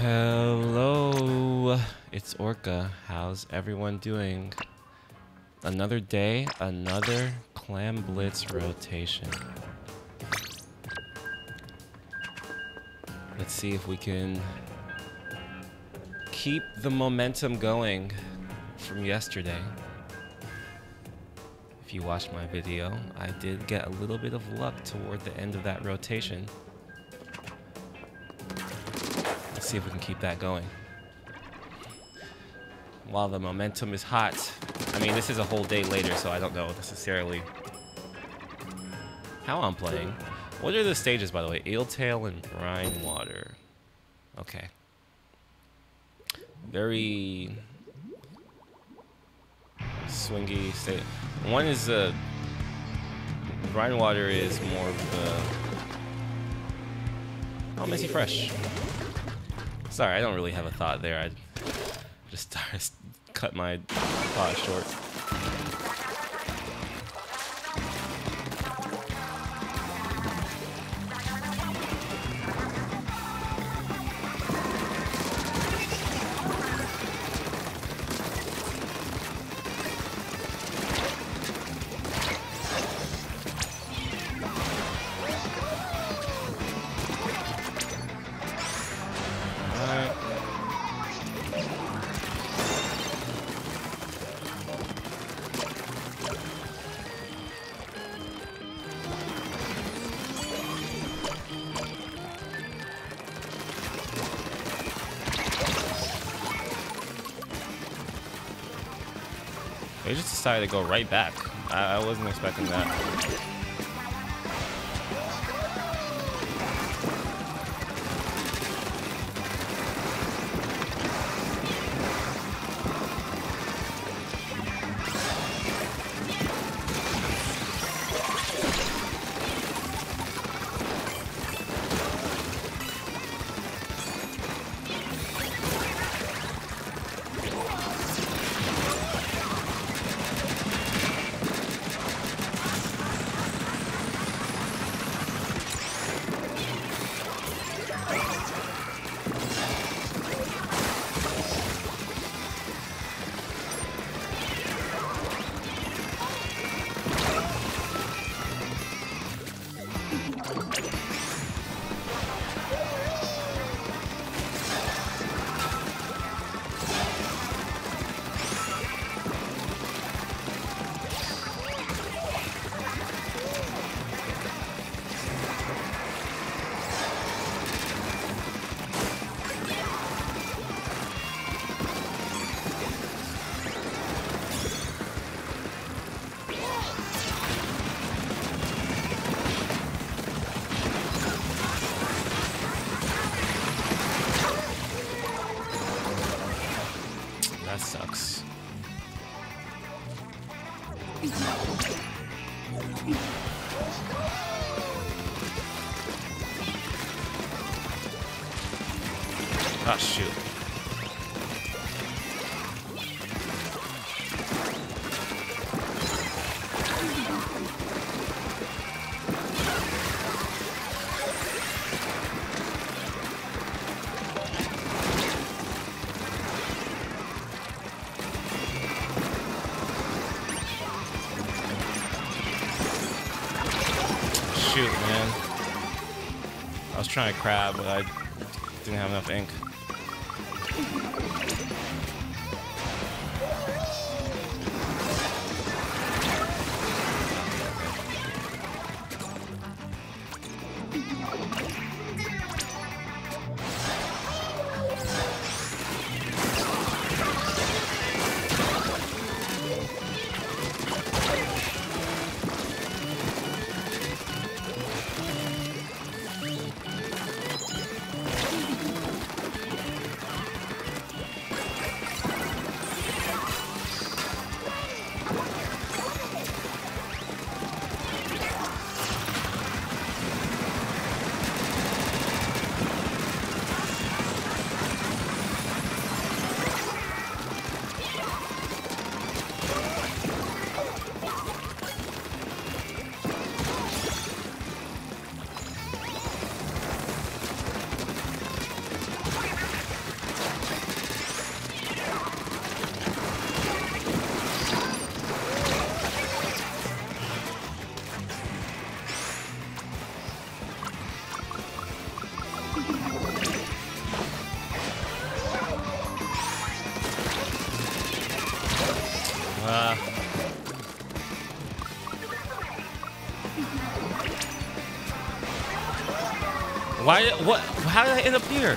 Hello, it's Orca. How's everyone doing? Another day, another Clam Blitz rotation. Let's see if we can keep the momentum going from yesterday. If you watched my video, I did get a little bit of luck toward the end of that rotation. Let's see if we can keep that going. While the momentum is hot, I mean, this is a whole day later, so I don't know necessarily how I'm playing. What are the stages, by the way? Eeltail and Brine Water. Okay. Very swingy state. One is Brine Water is more of the. Oh, Messy Fresh. Sorry, I don't really have a thought there. I just cut my thought short. They just decided to go right back. I wasn't expecting that. That sucks. Ah, shoot. Shoot, man. I was trying to crab, but I didn't have enough ink. Why? What? How did I end up here?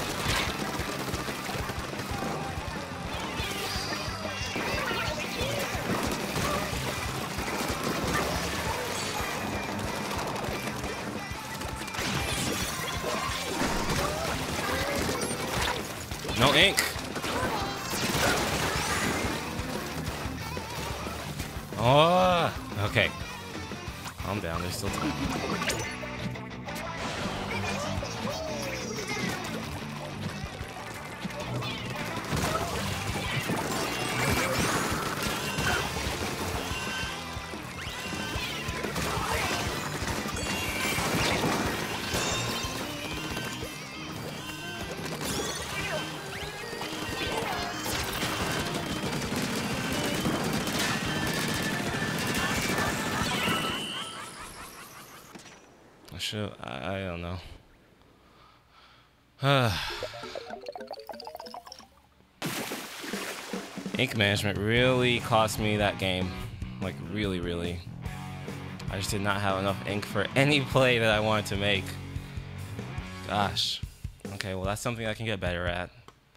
No ink. Oh, okay. Calm down. There's still time. I don't know. Ink management really cost me that game. Like, really, really. I just did not have enough ink for any play that I wanted to make. Gosh. Okay, well, that's something I can get better at.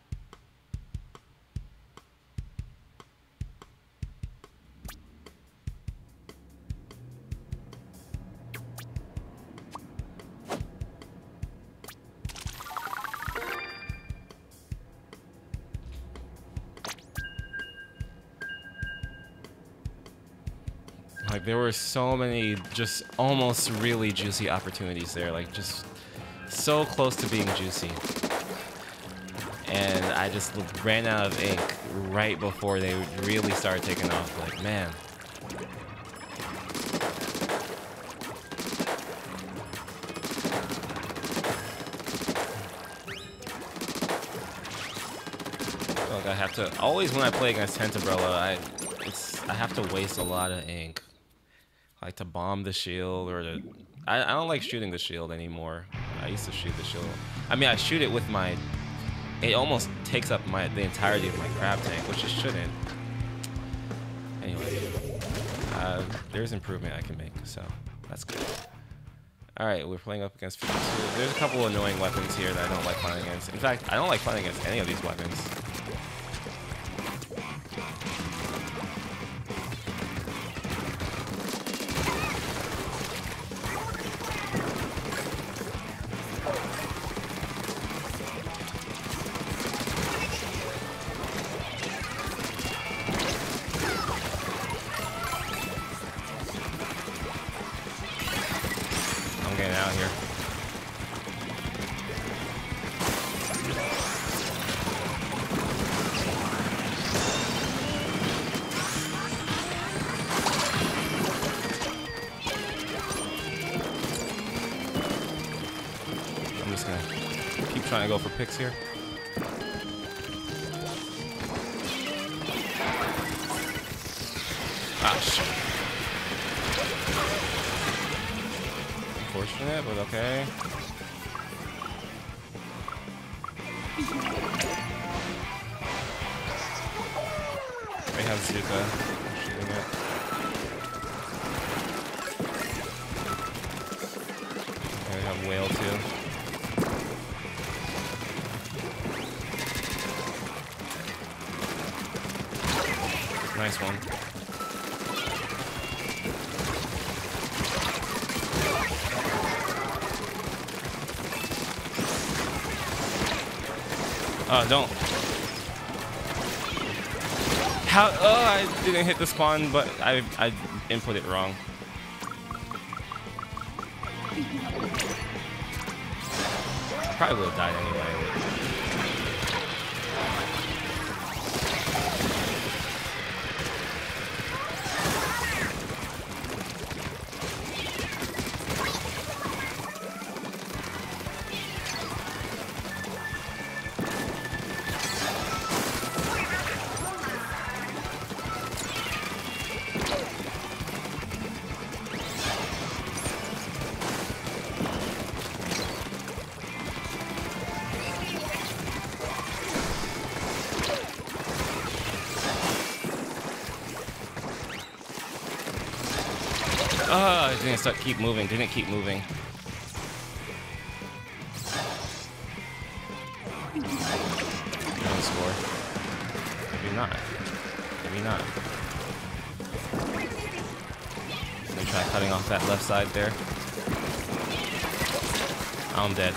Like, there were so many just almost really juicy opportunities there, like just so close to being juicy. And I just ran out of ink right before they really started taking off. Like, man. Look, I have to always when I play against Tentabella, I have to waste a lot of ink. Like to bomb the shield or to... I don't like shooting the shield anymore. I used to shoot the shield. I mean, I shoot it with my... It almost takes up the entirety of my crab tank, which it shouldn't. Anyway. There's improvement I can make, so that's good. Alright, we're playing up against 52. There's a couple annoying weapons here that I don't like playing against. In fact, I don't like playing against any of these weapons. Out here. I'm just gonna keep trying to go for picks here. Ah, shit. Unfortunate, but okay. We have Zuka shooting it. Okay, we have Whale too. Nice one. Oh, don't. How? Oh, I didn't hit the spawn, but I input it wrong. Probably would have died anyway. Oh, I didn't keep moving. Don't score. Maybe not. Maybe not. Let me try cutting off that left side there. I'm dead.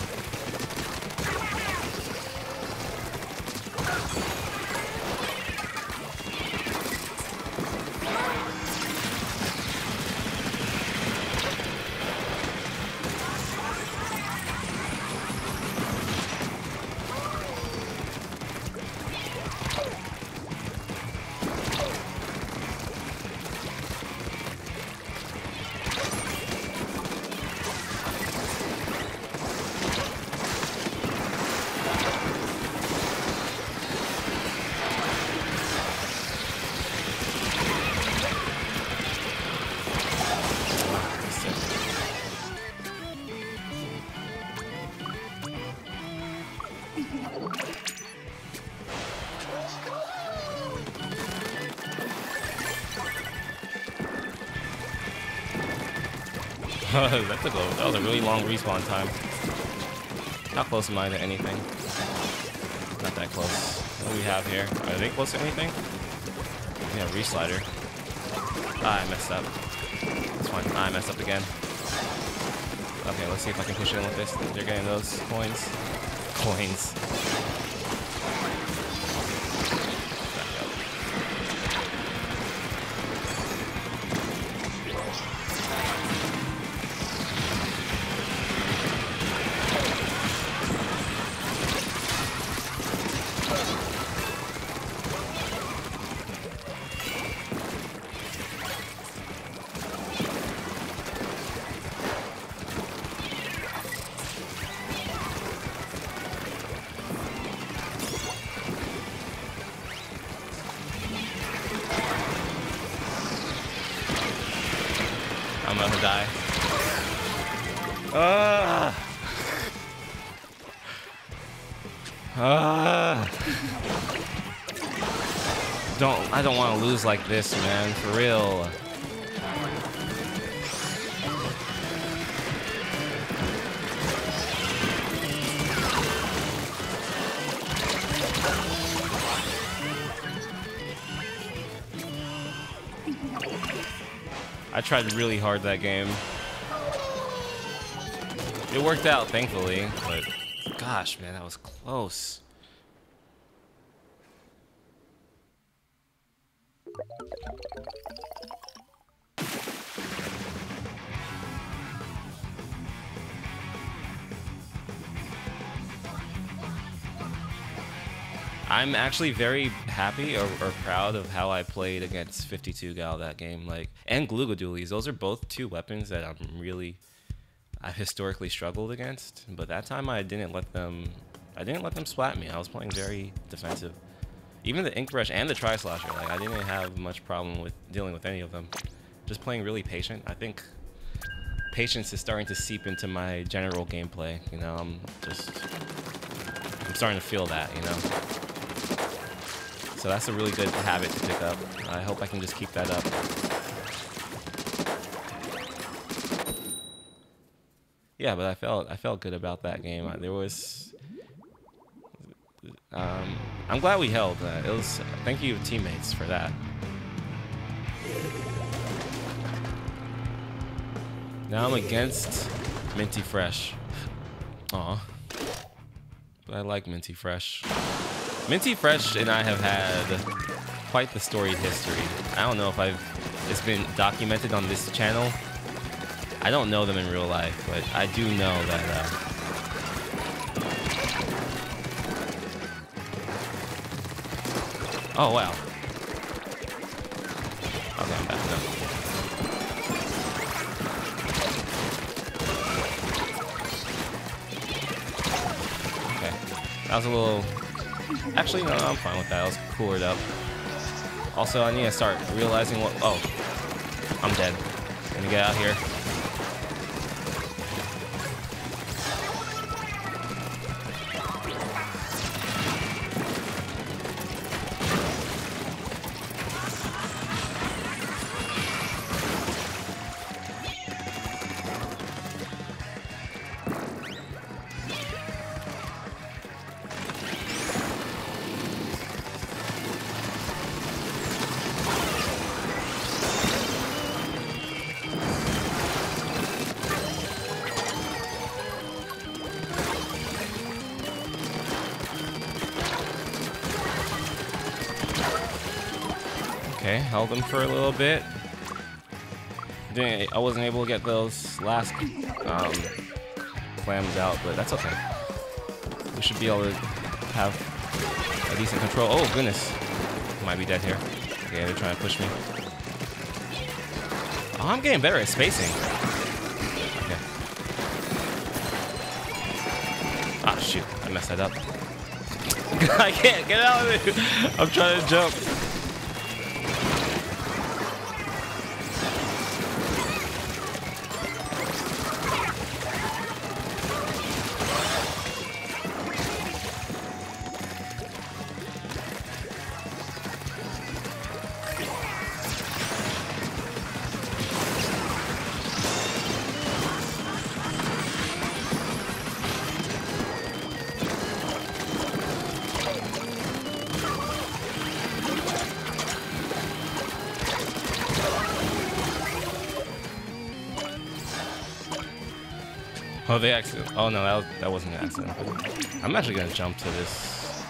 That was a really long respawn time. How close am I to anything? Not that close. What do we have here? Are they close to anything? Yeah, reslider. Ah, I messed up. It's fine. Ah, I messed up again. Okay, let's see if I can push it in with this. They're getting those coins. Coins. I'm about to die. I don't want to lose like this, man. For real. I tried really hard that game. It worked out, thankfully, but gosh, man, that was close. I'm actually very happy or proud of how I played against 52 Gal that game, like, and Glugadoolies. Those are both two weapons that I've historically struggled against. But that time I didn't let them splat me. I was playing very defensive. Even the Ink Brush and the Tri-Slosher, like, I didn't have much problem with dealing with any of them. Just playing really patient. I think patience is starting to seep into my general gameplay. You know, I'm starting to feel that, you know. So that's a really good habit to pick up. I hope I can just keep that up. Yeah, but I felt good about that game. I'm glad we held. Thank you teammates for that. Now I'm against Minty Fresh. Aw. But I like Minty Fresh. Minty Fresh and I have had quite the storied history. I don't know if it's been documented on this channel. I don't know them in real life, but I do know that oh wow. Okay, I'm back up. Okay. That was a little... Actually, no, I'm fine with that. Let's cool it up. Also, I need to start realizing what... Oh. I'm dead. Let me get out here. Okay, held him for a little bit. I wasn't able to get those last clams out, but that's okay. We should be able to have a decent control. Oh, goodness. Might be dead here. Okay, they're trying to push me. Oh, I'm getting better at spacing. Okay. Ah, shoot. I messed that up. I can't get out of it. I'm trying to jump. Oh, they accident. Oh no, that wasn't an accident. I'm actually gonna jump to this.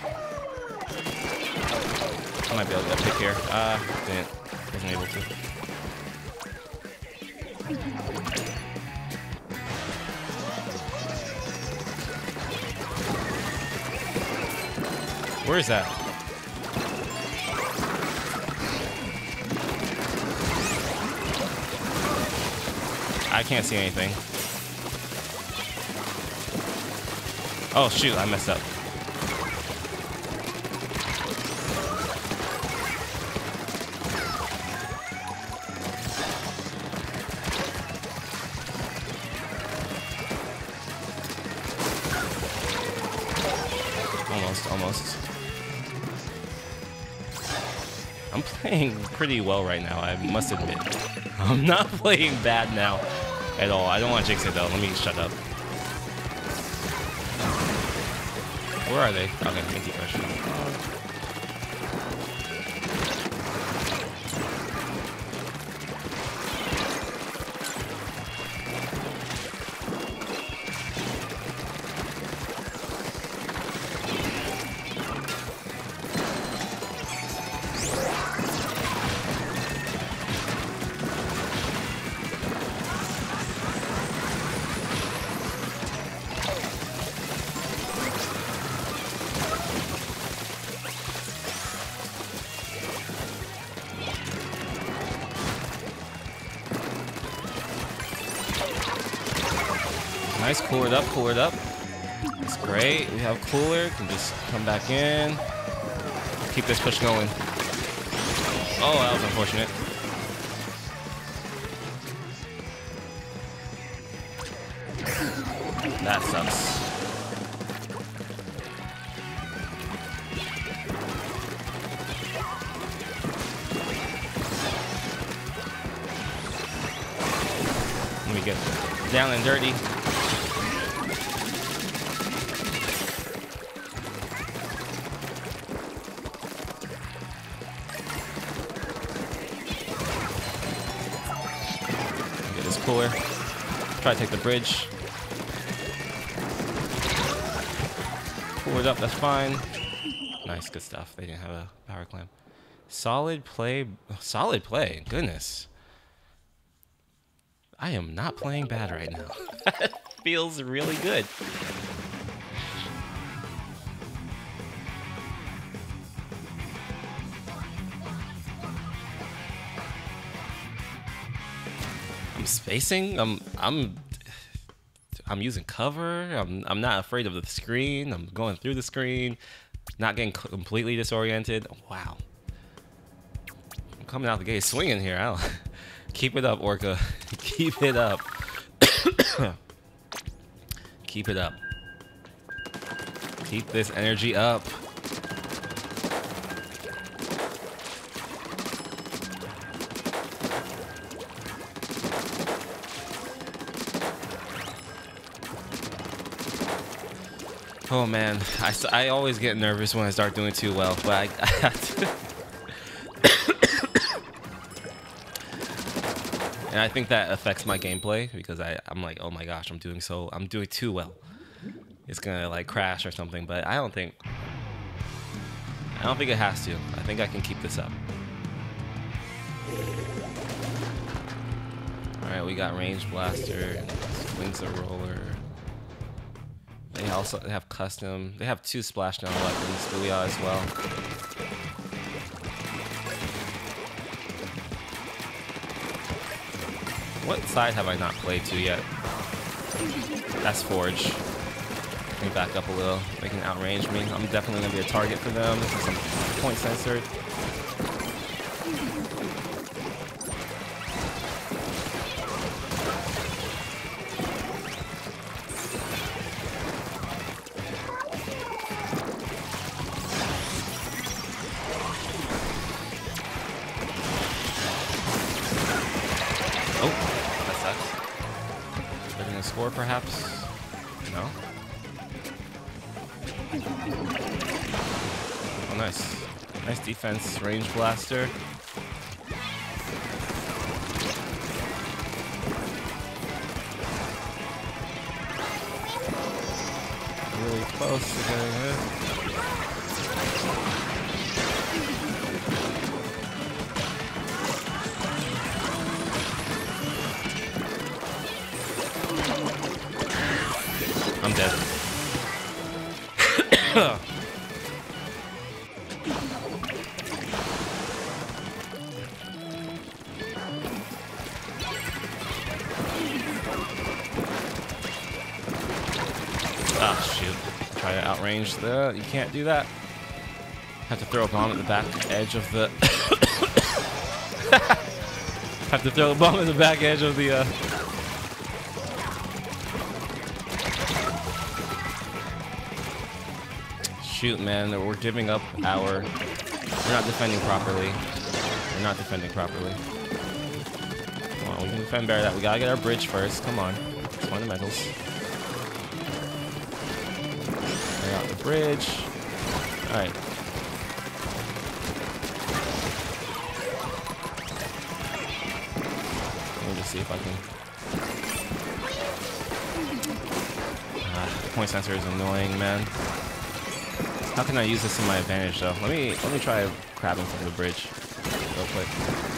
I might be able to get a pick here. Didn't. Wasn't able to. Where is that? I can't see anything. Oh shoot, I messed up. Almost. I'm playing pretty well right now, I must admit. I'm not playing bad now at all. I don't want to jinx it though. Let me shut up. Where are they? Okay, anti-pressure. Nice, cool it up. That's great. We have cooler. Can just come back in. Keep this push going. Oh, that was unfortunate. That sucks. Let me get down and dirty. Cooler. Try to take the bridge. Coolered up, that's fine. Nice, good stuff. They didn't have a power clamp. Solid play. Goodness. I am not playing bad right now. Feels really good. Spacing. I'm using cover. I'm not afraid of the screen. I'm going through the screen, not getting completely disoriented. Wow. I'm coming out the gate swinging here. Keep it up, Orca. Keep it up. Keep it up. Keep this energy up. Oh man, I always get nervous when I start doing too well, but I have to. And I think that affects my gameplay because I'm like, oh my gosh, I'm doing too well. It's gonna like crash or something, but I don't think it has to. I think I can keep this up. Alright, we got Range Blaster, Wings of Roller. They also have custom. They have 2 splashdown weapons, Booyah as well. What side have I not played to yet? That's Forge. Let me back up a little. They can outrange me. I'm definitely going to be a target for them. This is some point censored. Score perhaps? No? Oh, nice. Nice defense, Range Blaster. Really close to getting hit. I'm dead. Ah, shoot. Try to outrange the... You can't do that. Have to throw a bomb at the back edge of the... Have to throw a bomb at the back edge of the... Shoot, man, we're giving up our... We're not defending properly. We're not defending properly. Come on, we can defend better that. We gotta get our bridge first. Come on. Fundamentals. Bring out the bridge. Alright. Let me just see if I can... point sensor is annoying, man. How can I use this in my advantage, though? Let me try grabbing from the bridge real quick.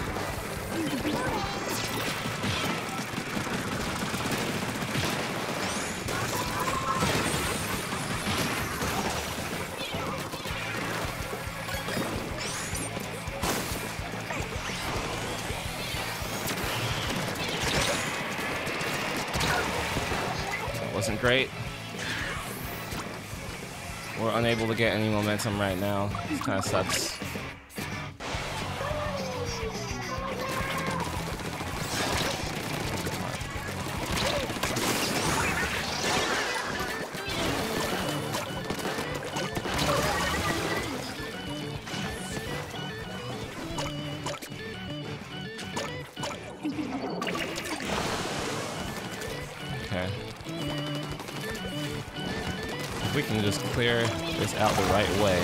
That wasn't great. We're unable to get any momentum right now. This kind of sucks. Okay. If we can just clear this out the right way.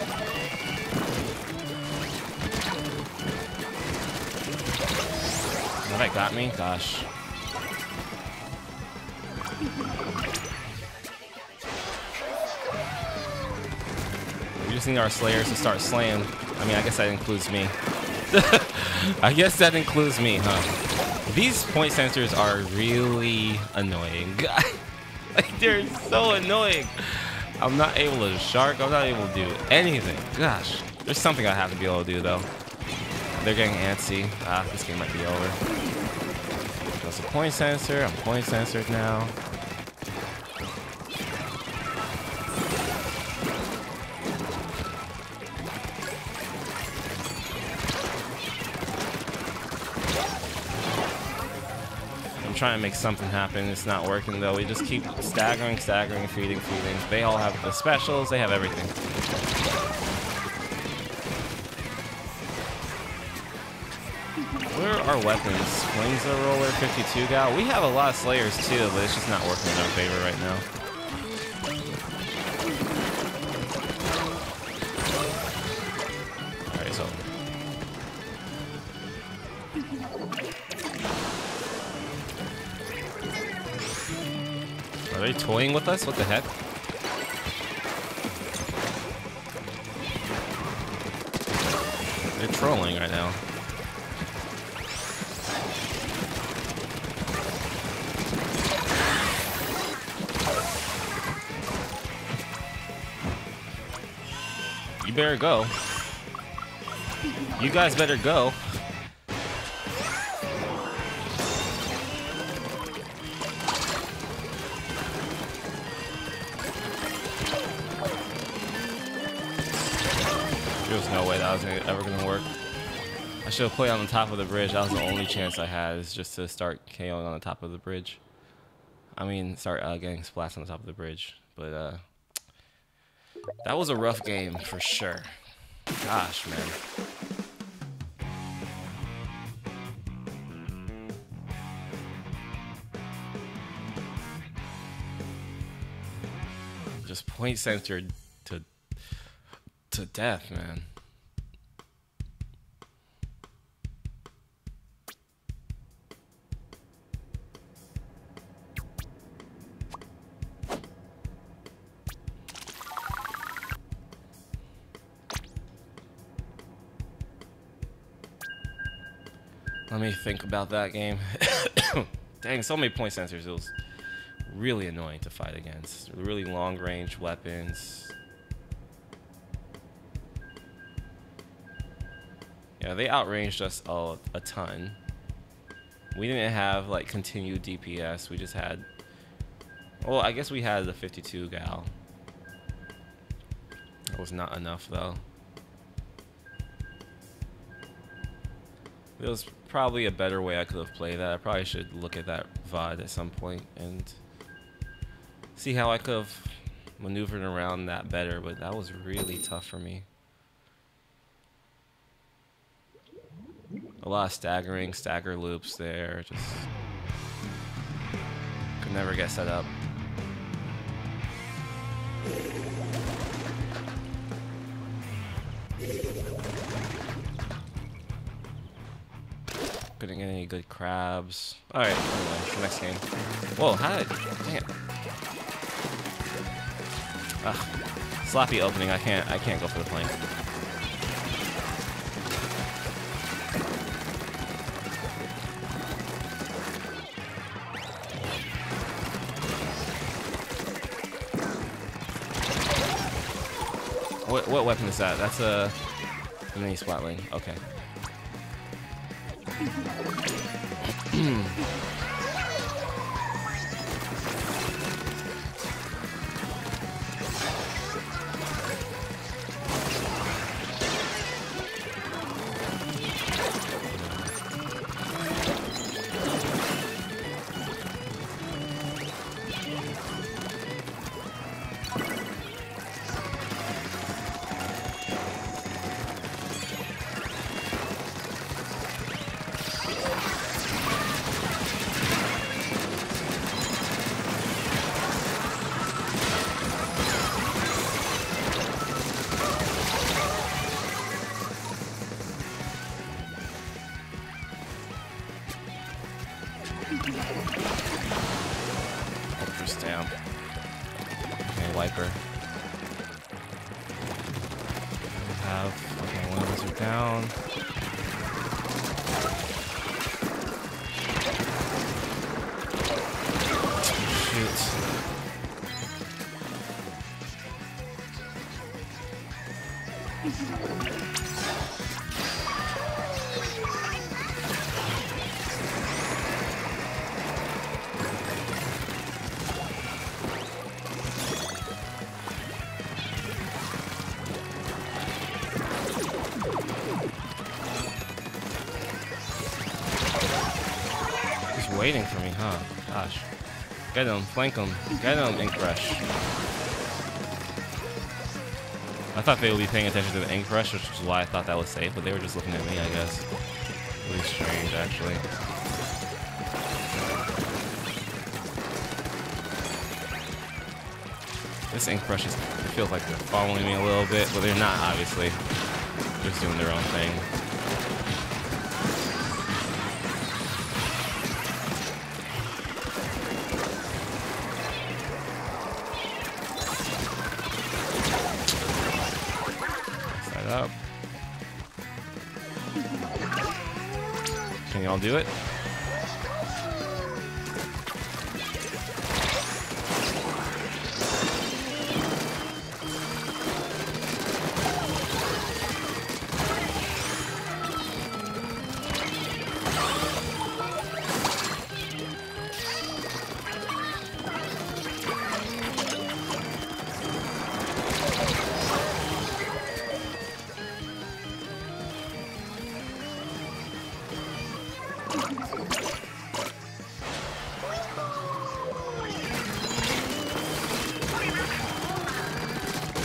Now that got me? Gosh. We just need our Slayers to start slaying. I mean, I guess that includes me. I guess that includes me, huh? These point sensors are really annoying. Like, they're so annoying. I'm not able to shark. I'm not able to do anything. Gosh. There's something I have to be able to do, though. They're getting antsy. Ah, this game might be over. That's a point sensor. I'm point censored now. Trying to make something happen. It's not working though. We just keep staggering, feeding. They all have the specials. They have everything. Where are our weapons? Wings of Roller, 52 gal. We have a lot of Slayers too, but it's just not working in our favor right now. Alright, so are they toying with us? What the heck? They're trolling right now. You better go. You guys better go. There's no way that was ever gonna work. I should have played on the top of the bridge. That was the only chance I had, is just to start KOing on the top of the bridge. I mean, start getting splats on the top of the bridge. But that was a rough game for sure. Gosh, man. Just point censored to death, man. Let me think about that game. Dang, so many point sensors. It was really annoying to fight against. Really long range weapons. Yeah, they outranged us a ton. We didn't have like continued DPS. We just had, well, I guess we had the 52 gal. That was not enough though. There was probably a better way I could have played that. I probably should look at that VOD at some point and see how I could have maneuvered around that better, but that was really tough for me. A lot of stagger loops there. Just could never get set up. Couldn't get any good crabs. Alright, anyway, the next game. Whoa, how did... Dang it. Ugh. Sloppy opening, I can't go for the flank. What weapon is that? That's a mini splatling. Okay. Ultra's down. Okay, wiper. We have, okay, one of us are down. Shoot. Waiting for me, huh? Gosh. Get him, flank him. Get him, Ink Rush. I thought they would be paying attention to the Ink Rush, which is why I thought that was safe, but they were just looking at me, I guess. Really strange, actually. This Ink Rush is, it feels like they're following me a little bit, but they're not, obviously. They're just doing their own thing. Up. Can y'all do it?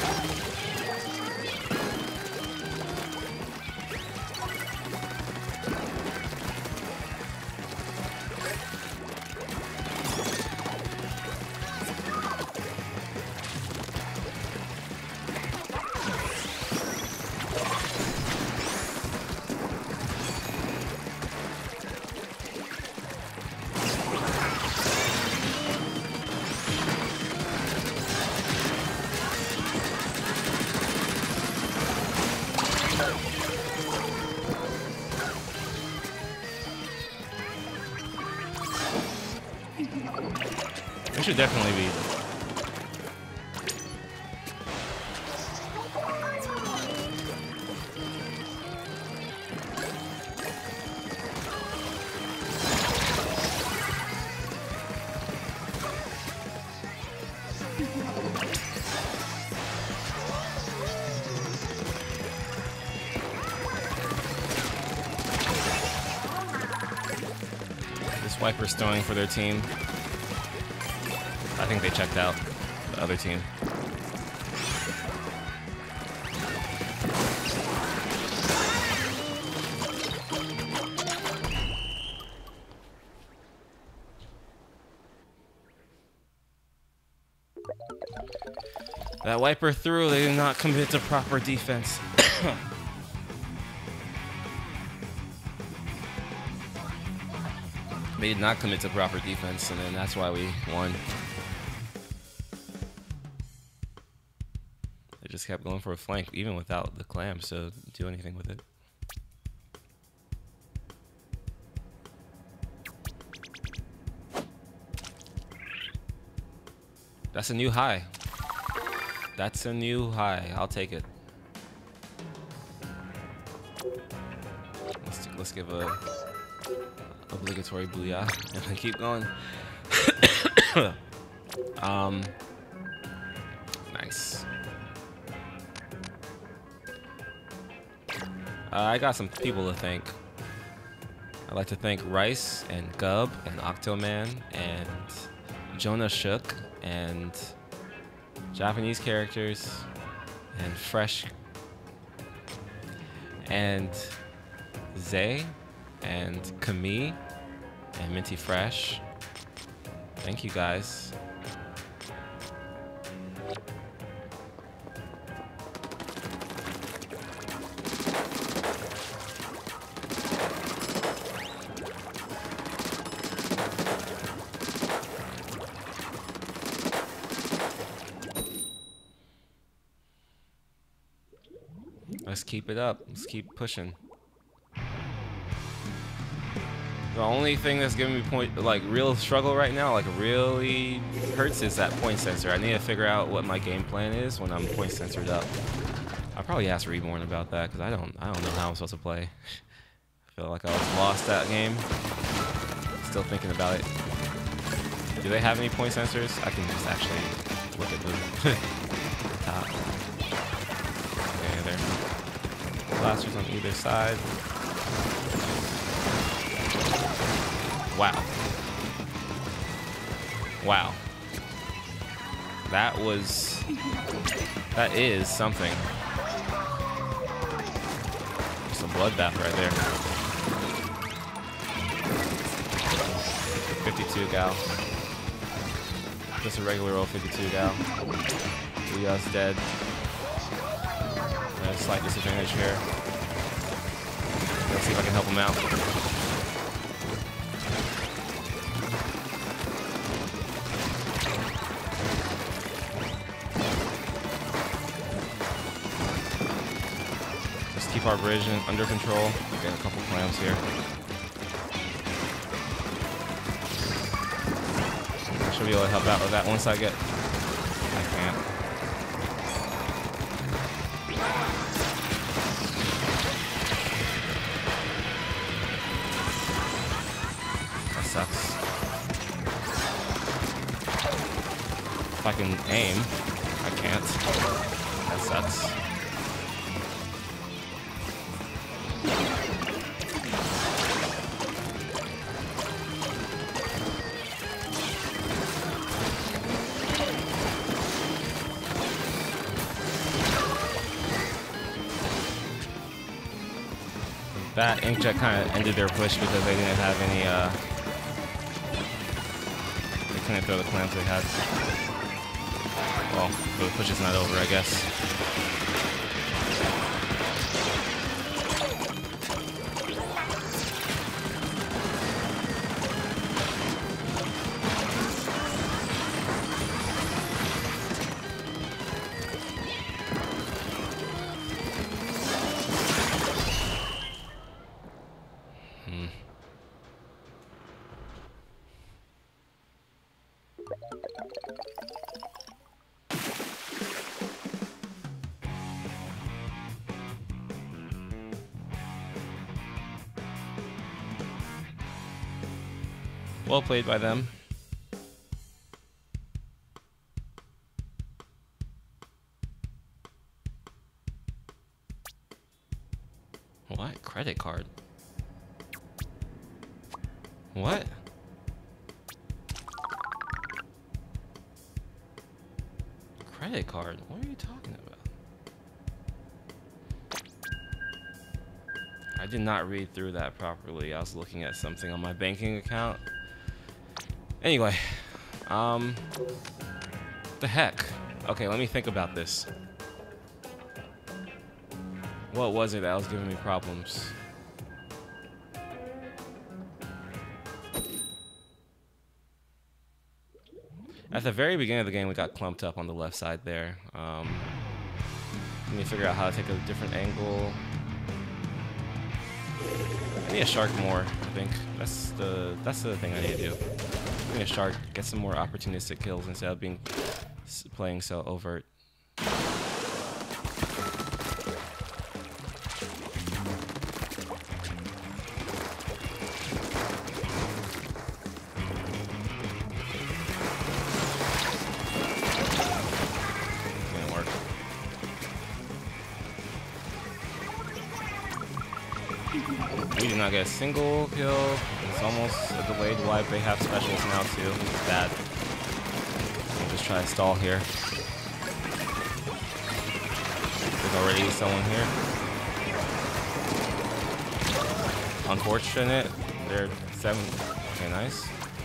It should definitely be. This Wiper's throwing for their team. I think they checked out, the other team. That Wiper threw, they did not commit to proper defense. They did not commit to proper defense, and then that's why we won. They just kept going for a flank, even without the clam, so do anything with it. That's a new high. That's a new high. I'll take it. Let's give a obligatory booyah and then keep going. Nice. I got some people to thank. I'd like to thank Rice and Gub and Octoman and Jonah Shook and Japanese characters and Fresh and Zay and Camille and Minty Fresh. Thank you guys. Let's keep it up. Let's keep pushing. The only thing that's giving me real struggle right now, like really hurts, is that point sensor. I need to figure out what my game plan is when I'm point sensored up. I'll probably ask Reborn about that because I don't know how I'm supposed to play. I feel like I was lost that game. Still thinking about it. Do they have any point sensors? I can just actually look at the top. Okay, there. Blasters on either side. Wow. Wow. That is something. Just a bloodbath right there. 52 gal. Just a regular old 52 gal. Leo's dead. A slight disadvantage here. Let's see if I can help him out. Just keep our bridge under control. Get a couple clams here. I should be able to help out with that once I get. I can't. Sucks. If I can aim, I can't. That sucks. That Inkjet kind of ended their push because they didn't have any, they couldn't throw the clams they had. Well, the push is not over, I guess. Well played by them. What? Credit card? What? Credit card? What are you talking about? I did not read through that properly. I was looking at something on my banking account. Anyway, the heck? Okay, let me think about this. What was it that was giving me problems? At the very beginning of the game, we got clumped up on the left side there. Let me figure out how to take a different angle. I need a shark more, I think. That's the thing I need to do. I need a shark, get some more opportunistic kills instead of playing so overt. Didn't work. We did not get a single kill. It's almost a delayed wipe. They have specials now too. It's bad. We'll just try to stall here. There's already someone here. Unfortunate. They're 7. Okay, nice.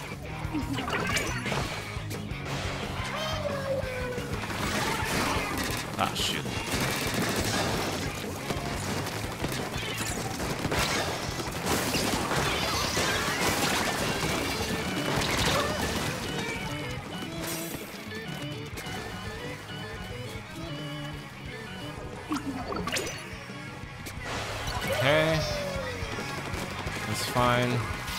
Ah, shoot. Okay. That's fine.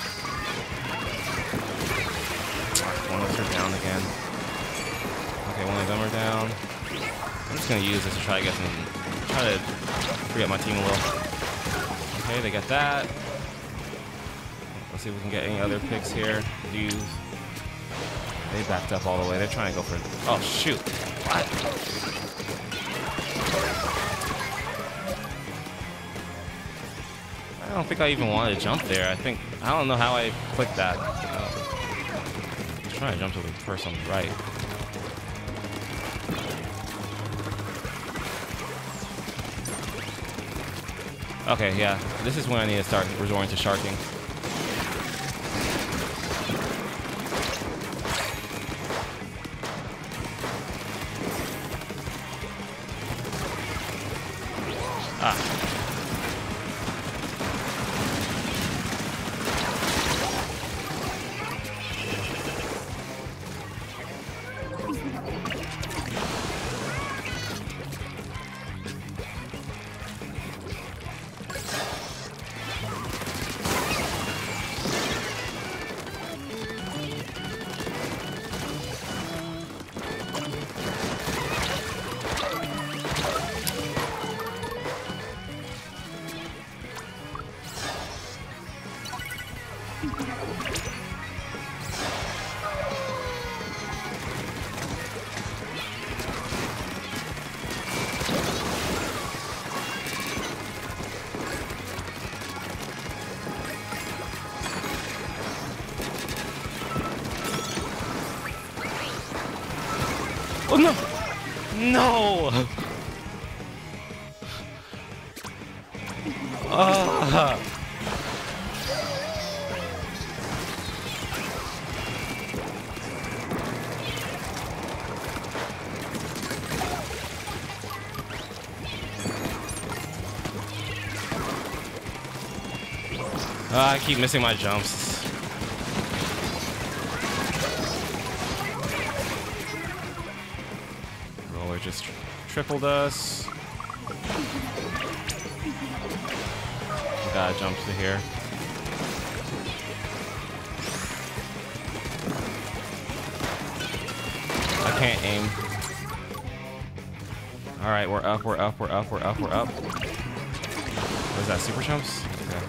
One of us are down again. Okay, one of them are down. I'm just gonna use this to try to get some, try to free up my team a little. Okay, they got that. Let's see if we can get any other picks here. They backed up all the way. They're trying to go for, oh shoot. What? I don't think I even wanted to jump there. I don't know how I clicked that. I'm trying to jump to the person on the right. Okay, yeah. This is when I need to start resorting to sharking. Ah. Oh no! No! Ah. I keep missing my jumps. Roller just tripled us. Gotta jump to here. I can't aim. Alright, we're up, we're up, we're up, we're up, we're up. What is that, super jumps? Okay.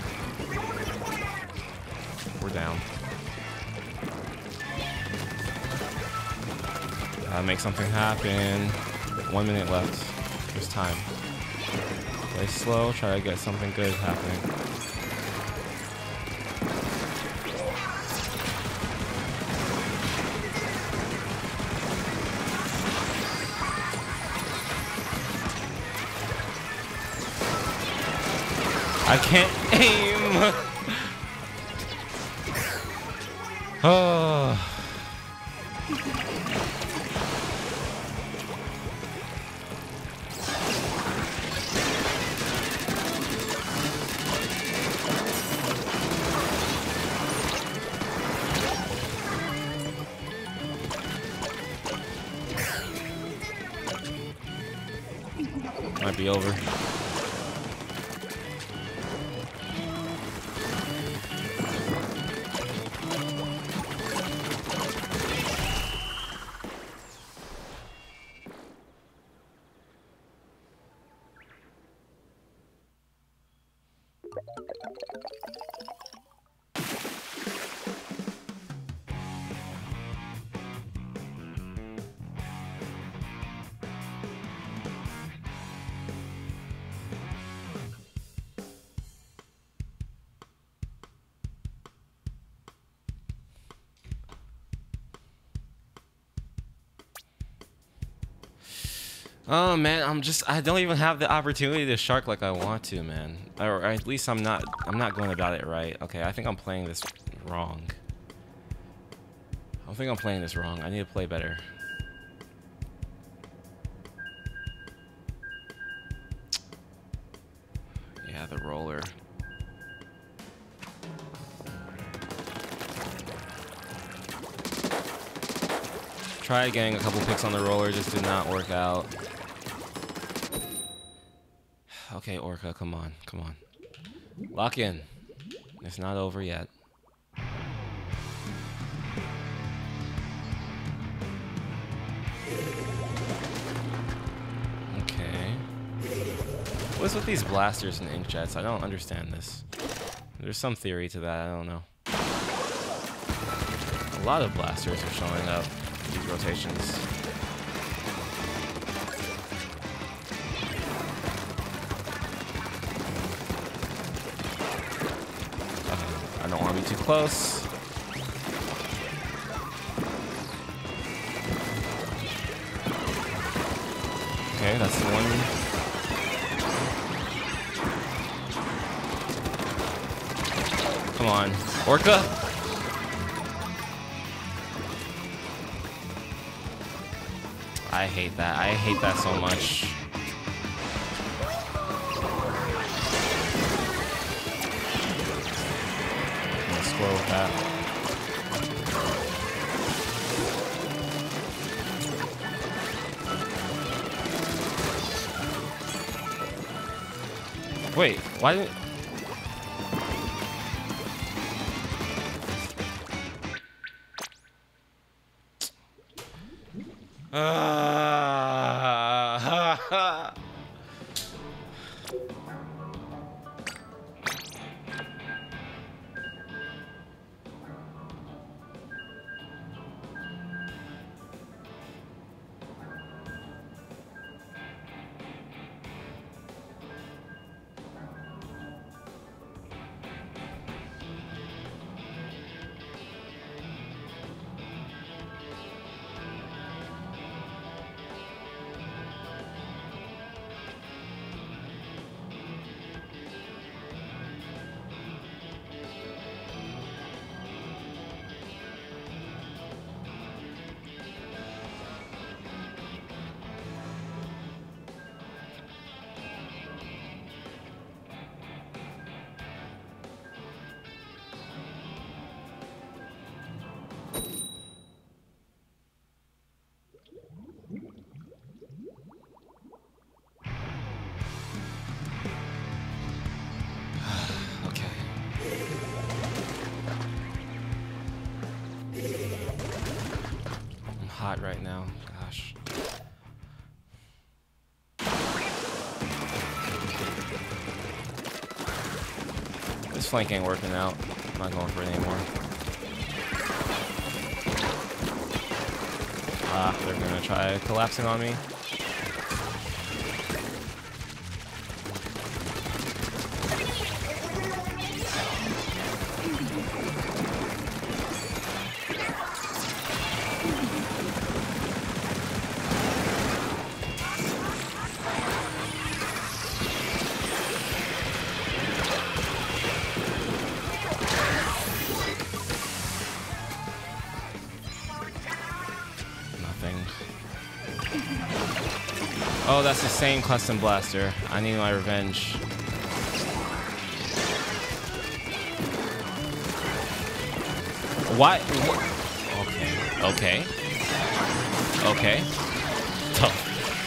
We're down. Gotta make something happen. 1 minute left. There's time. Play slow, try to get something good happening. I can't aim! Oh. Might be over. Oh man, I don't even have the opportunity to shark like I want to, man. Or at least I'm not going about it right. Okay, I think I'm playing this wrong. I think I'm playing this wrong. I need to play better. Yeah, the roller. Tried getting a couple picks on the roller, just did not work out. Okay, Orca, come on, come on. Lock in. It's not over yet. Okay. What's with these blasters and inkjets? I don't understand this. There's some theory to that, I don't know. A lot of blasters are showing up in these rotations. I don't want to be too close. Okay, that's the one. Come on, Orca. I hate that. I hate that so much. Score with that. Wait, why didn't... hot right now. Gosh. This flank ain't working out. I'm not going for it anymore. Ah, they're gonna try collapsing on me. Oh, that's the same custom blaster. I need my revenge. Why? Okay. Okay. Okay. Tough.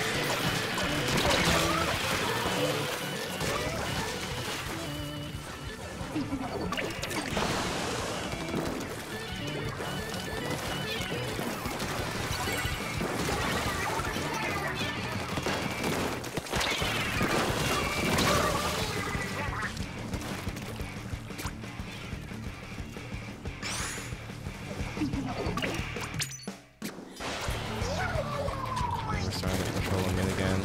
Starting to control him yet again.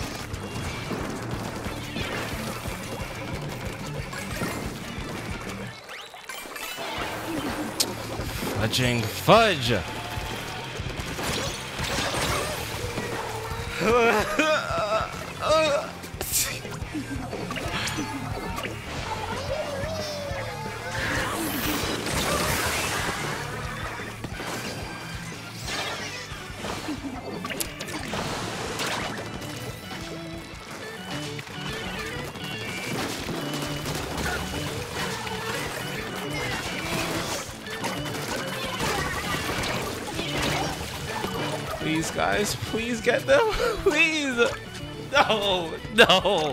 Fudging fudge! Please, guys, please get them. Please. No, no.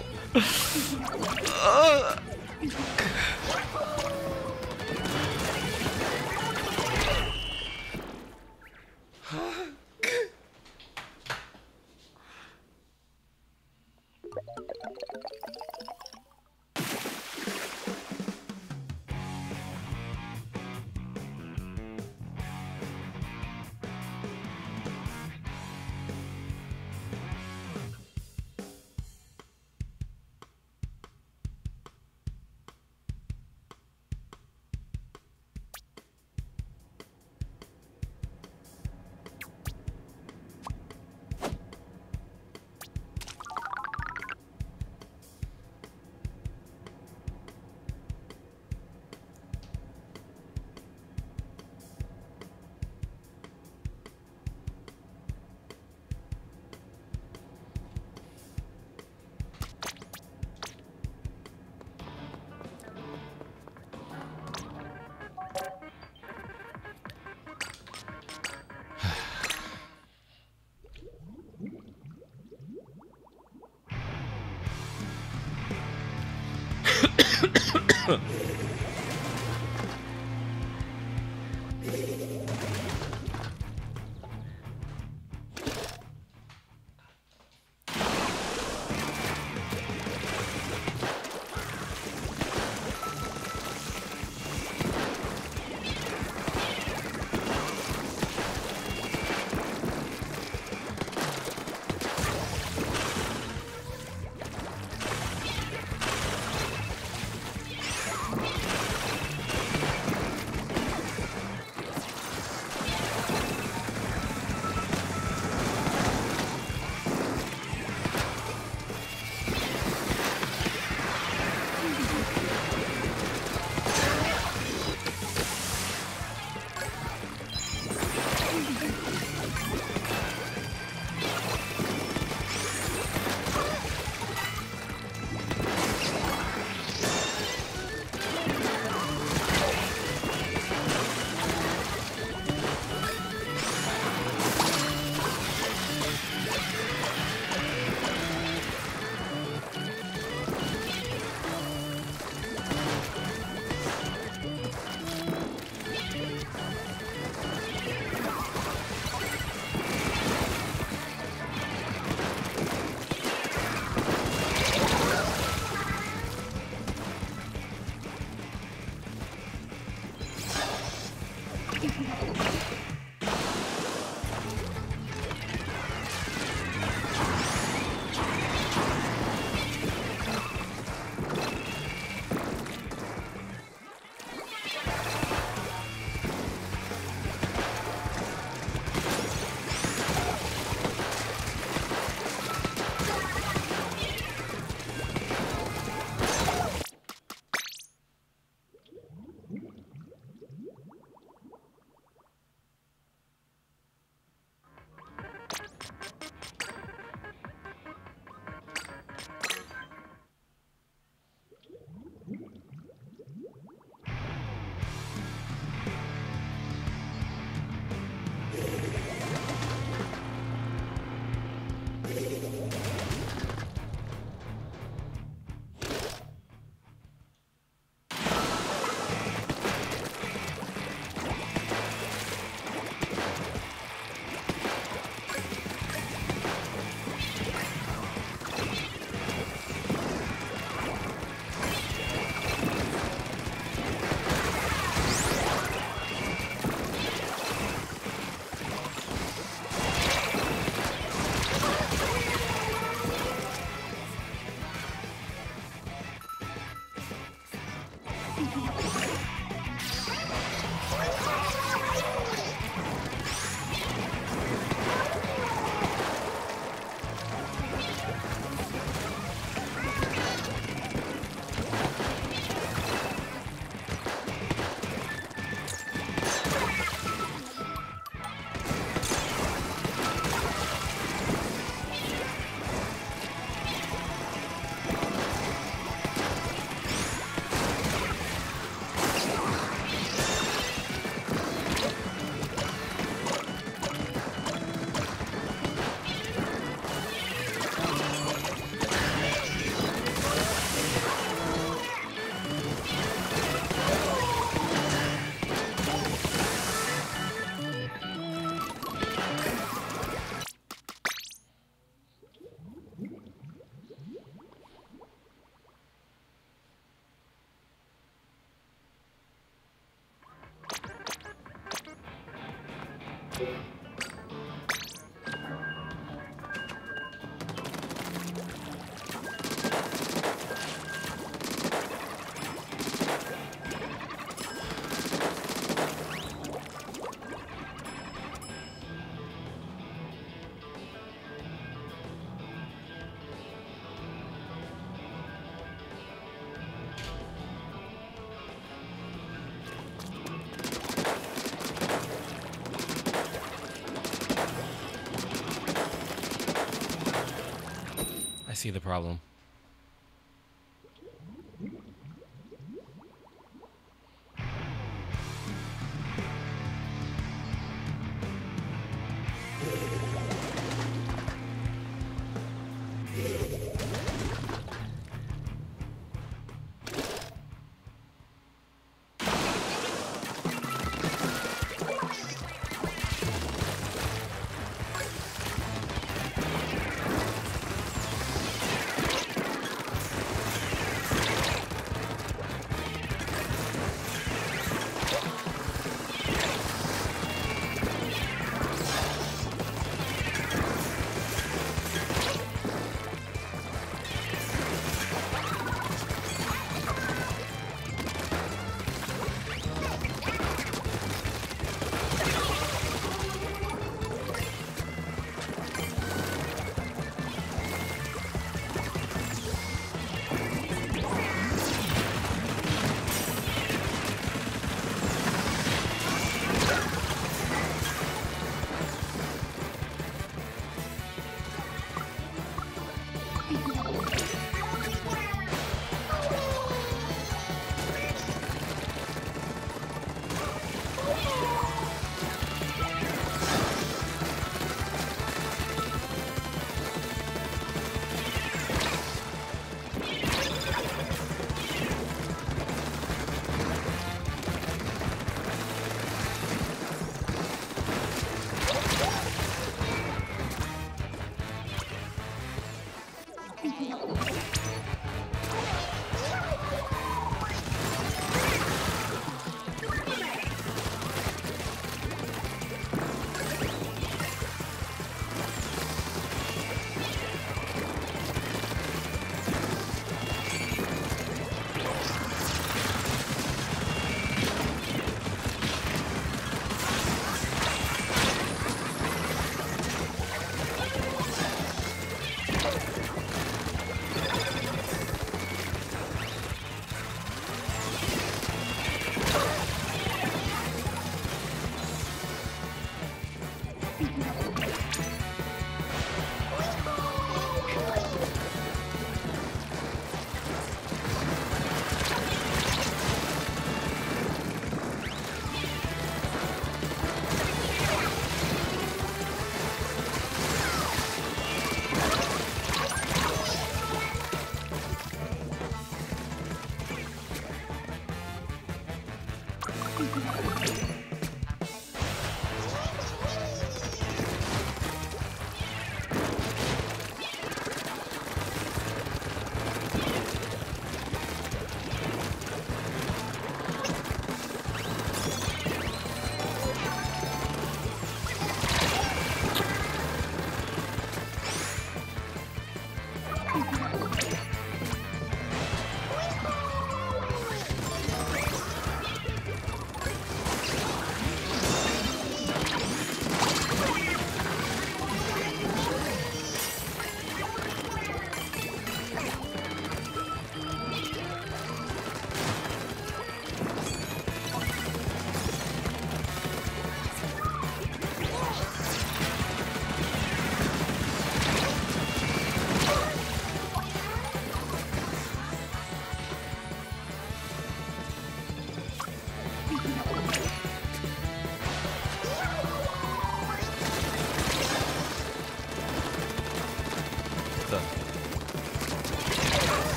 see the problem.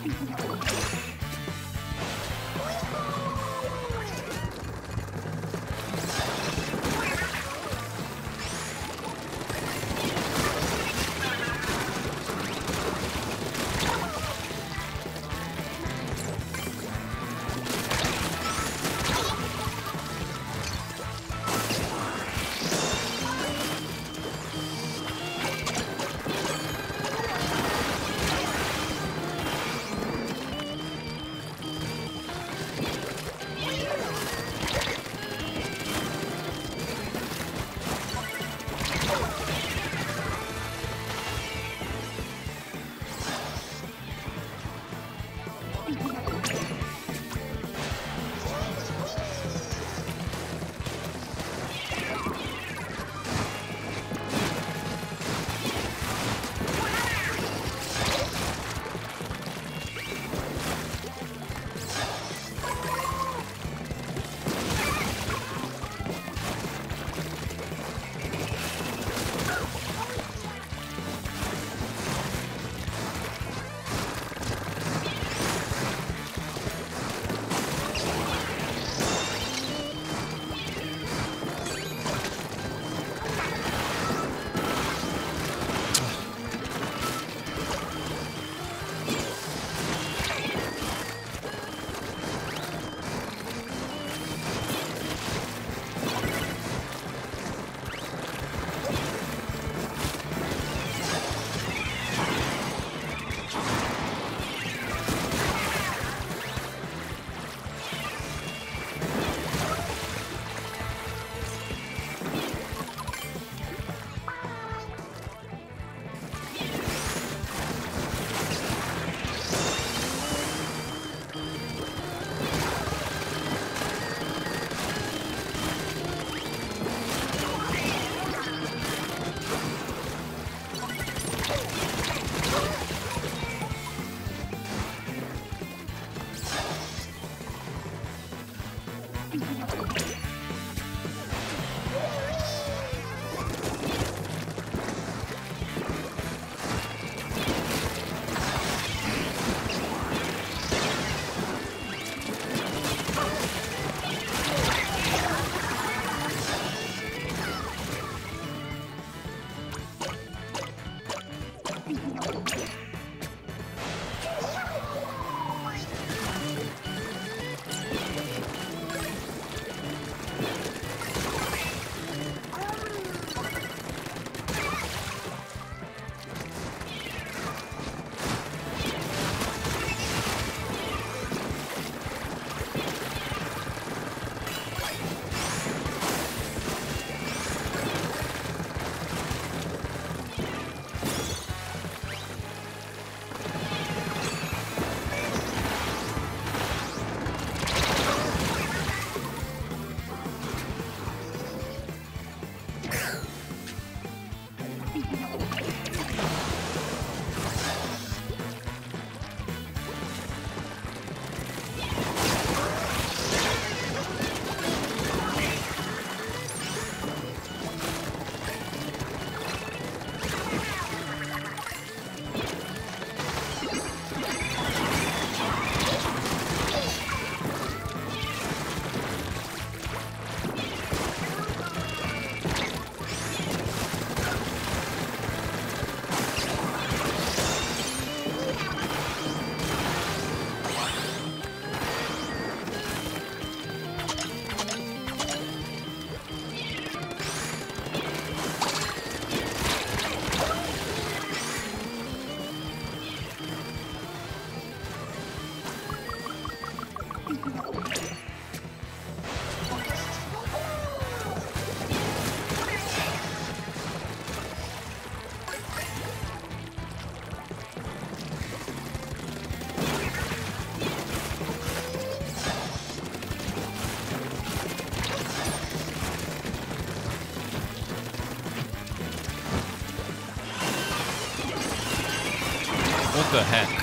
What the heck?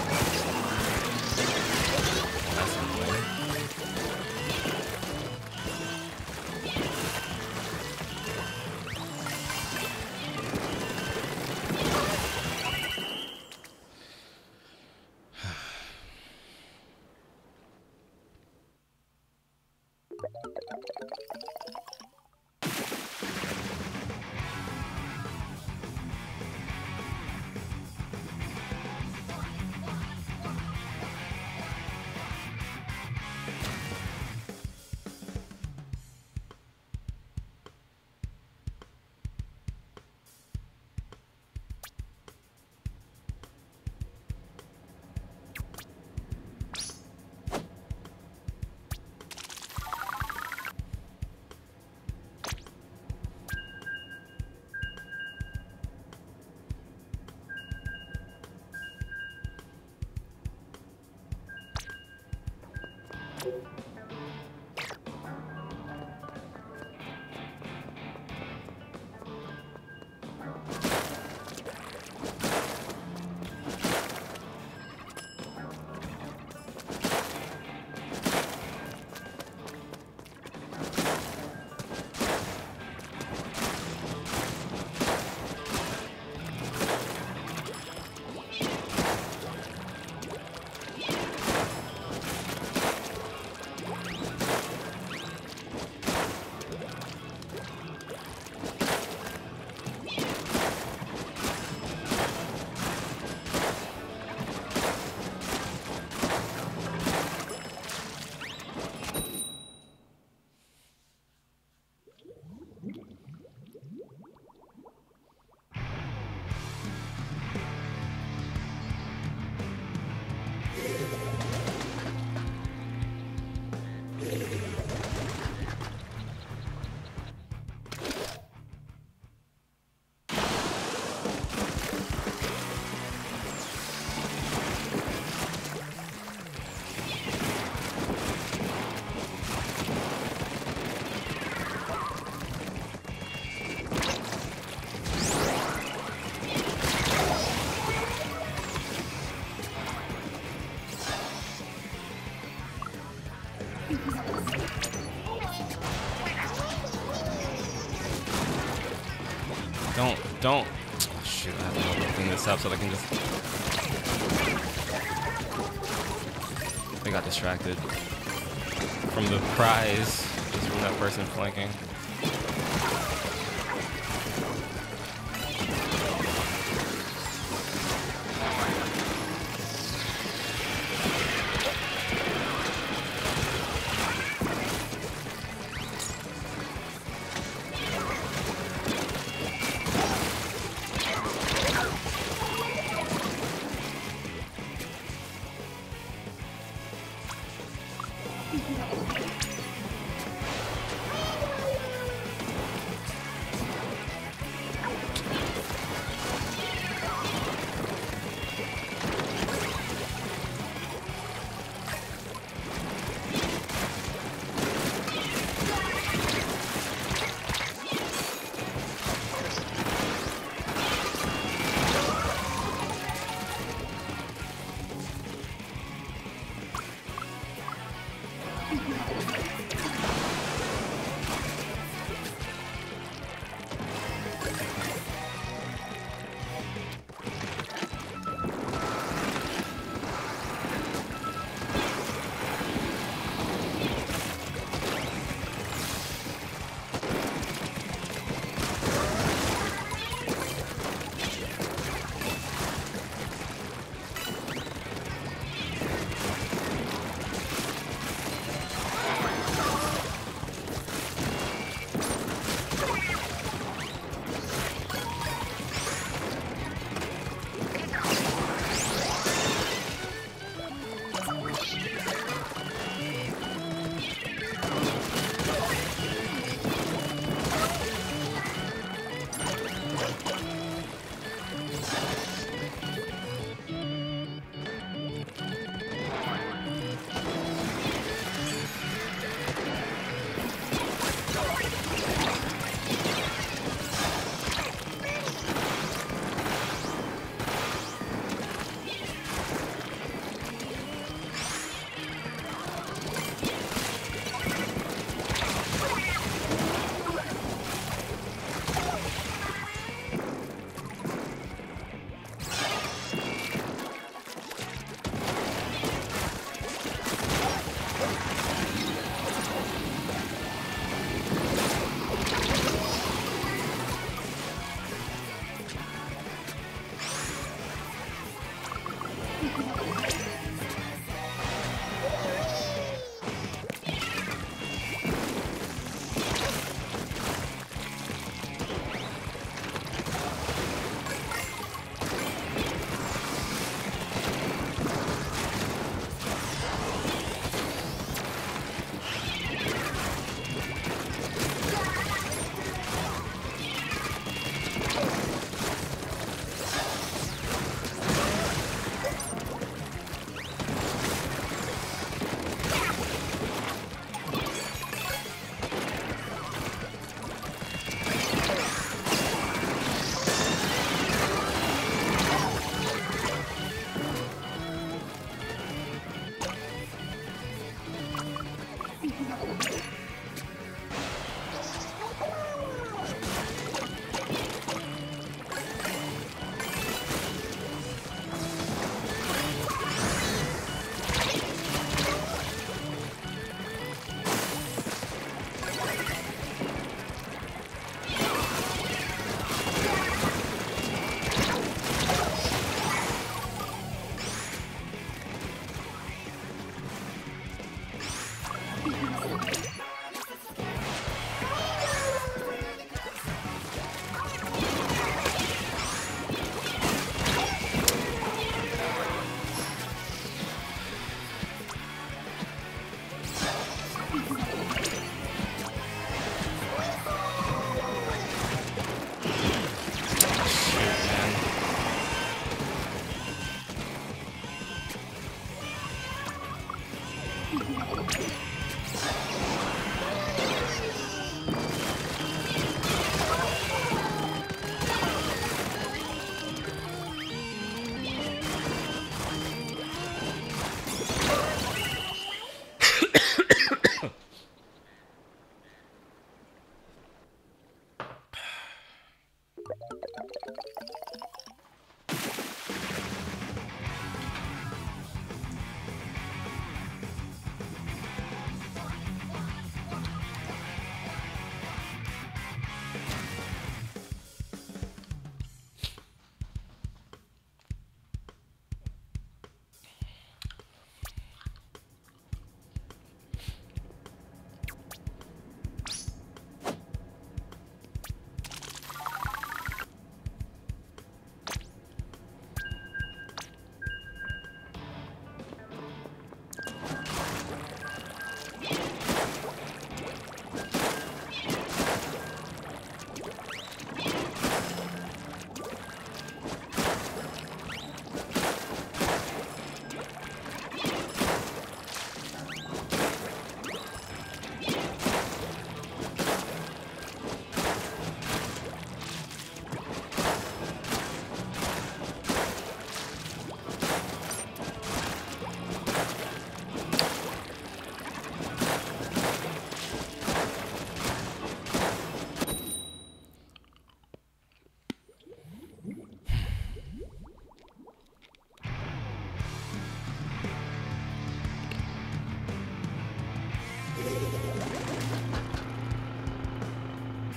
That's annoying. Don't. Oh, shoot, I have to help her clean this up so they can just. They got distracted from the prize, just from that person flanking.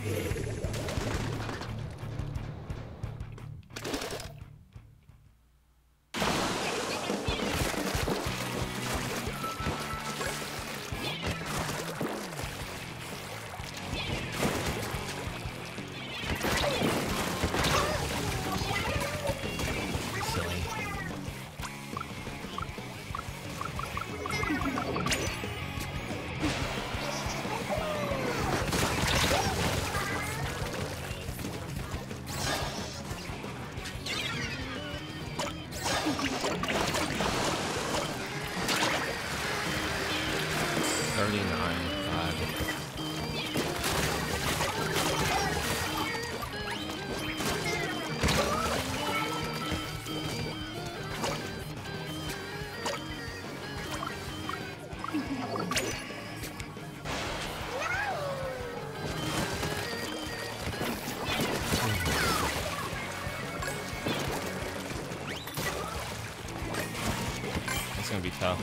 It's gonna be tough.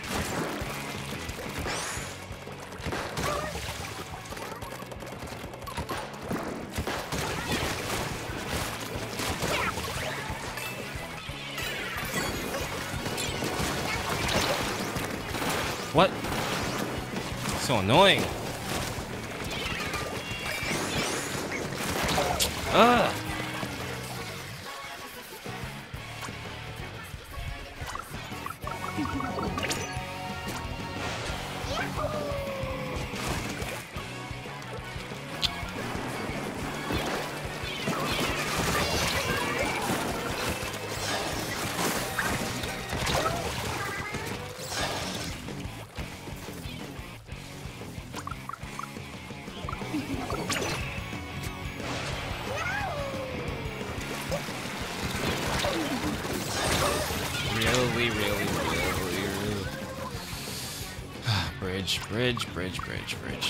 What? So annoying. Ugh. Really. Bridge.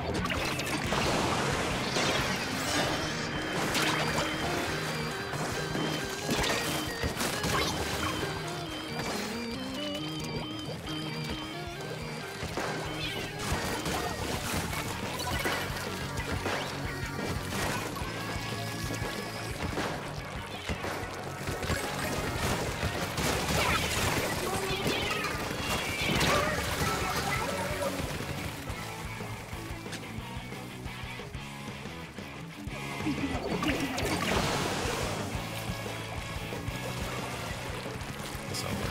It's over.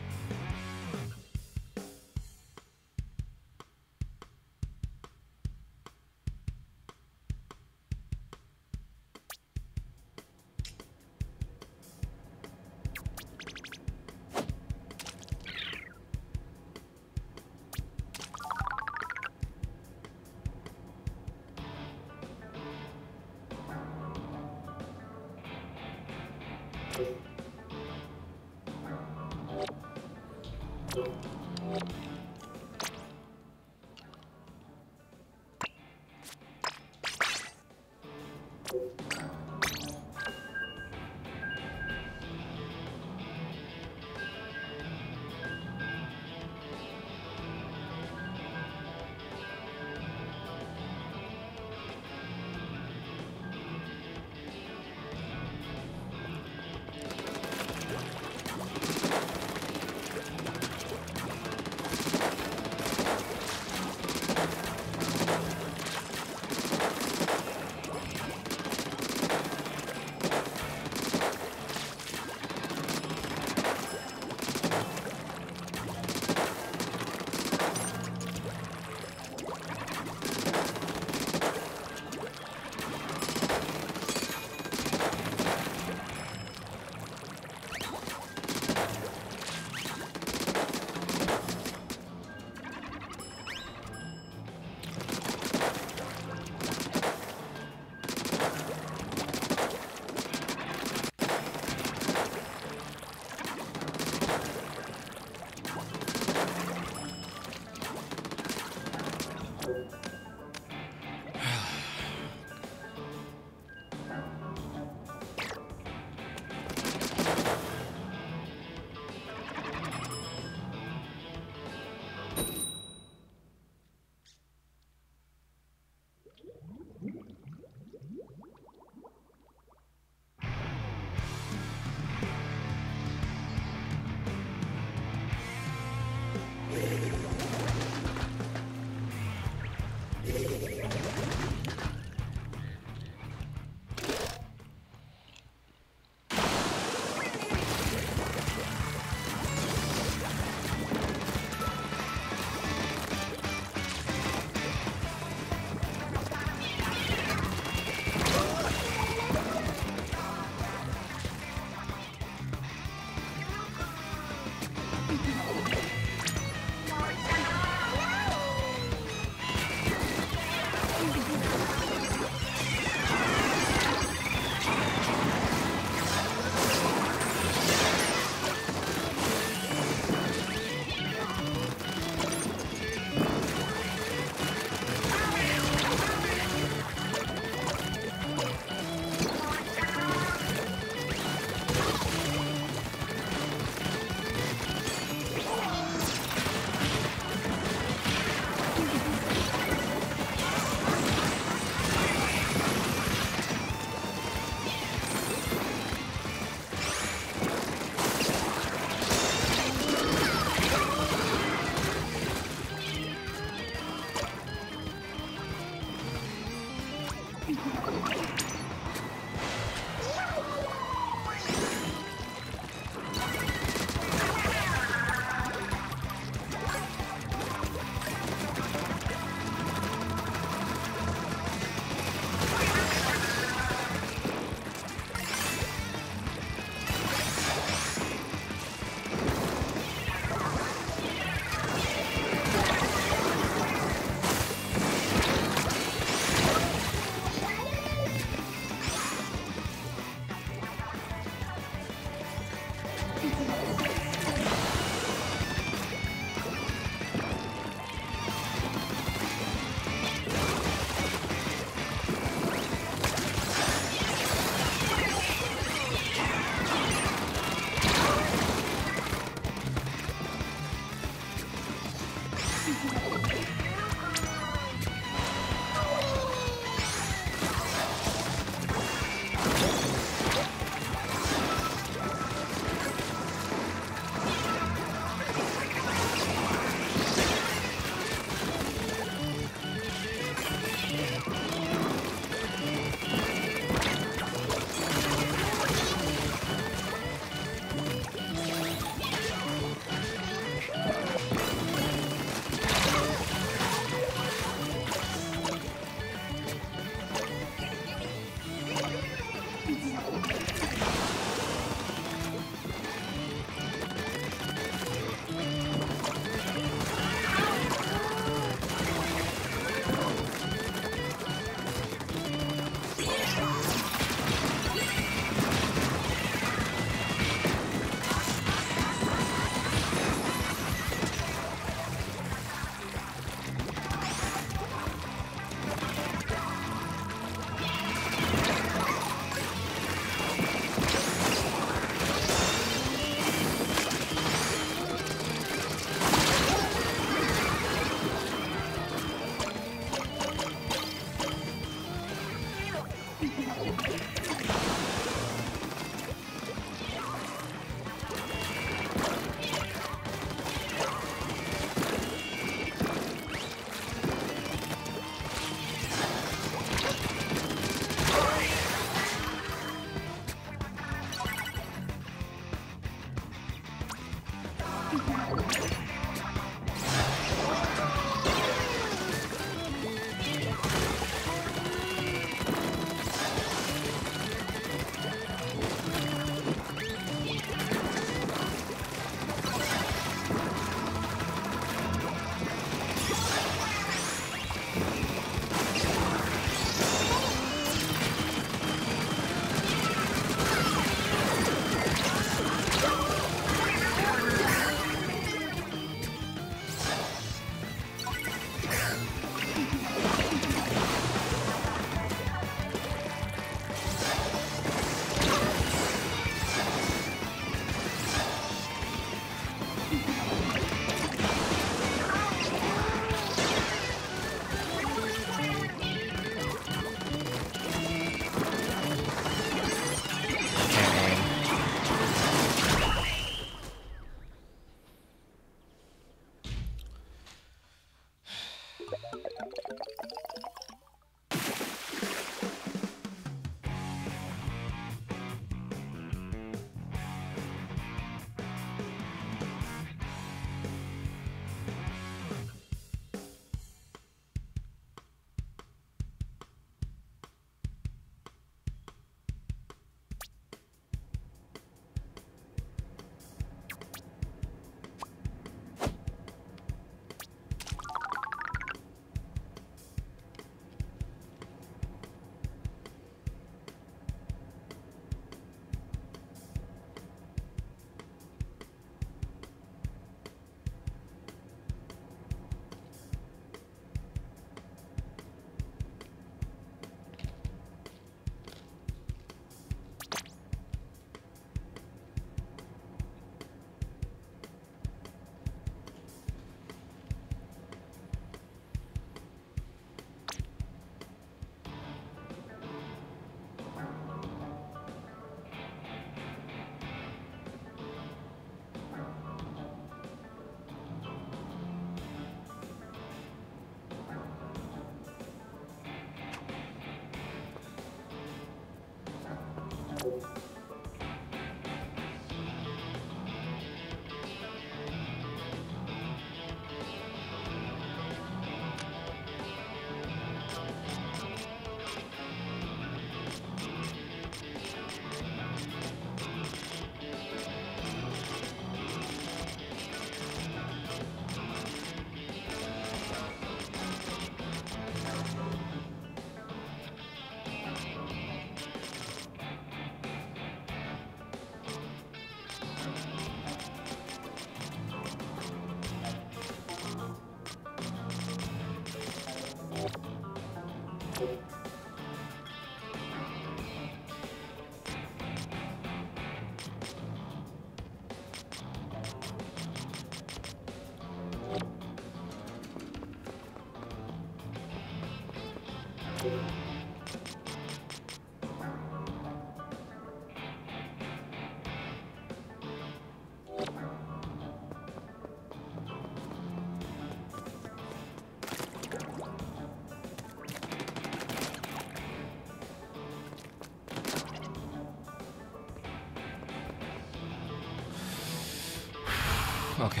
Okay.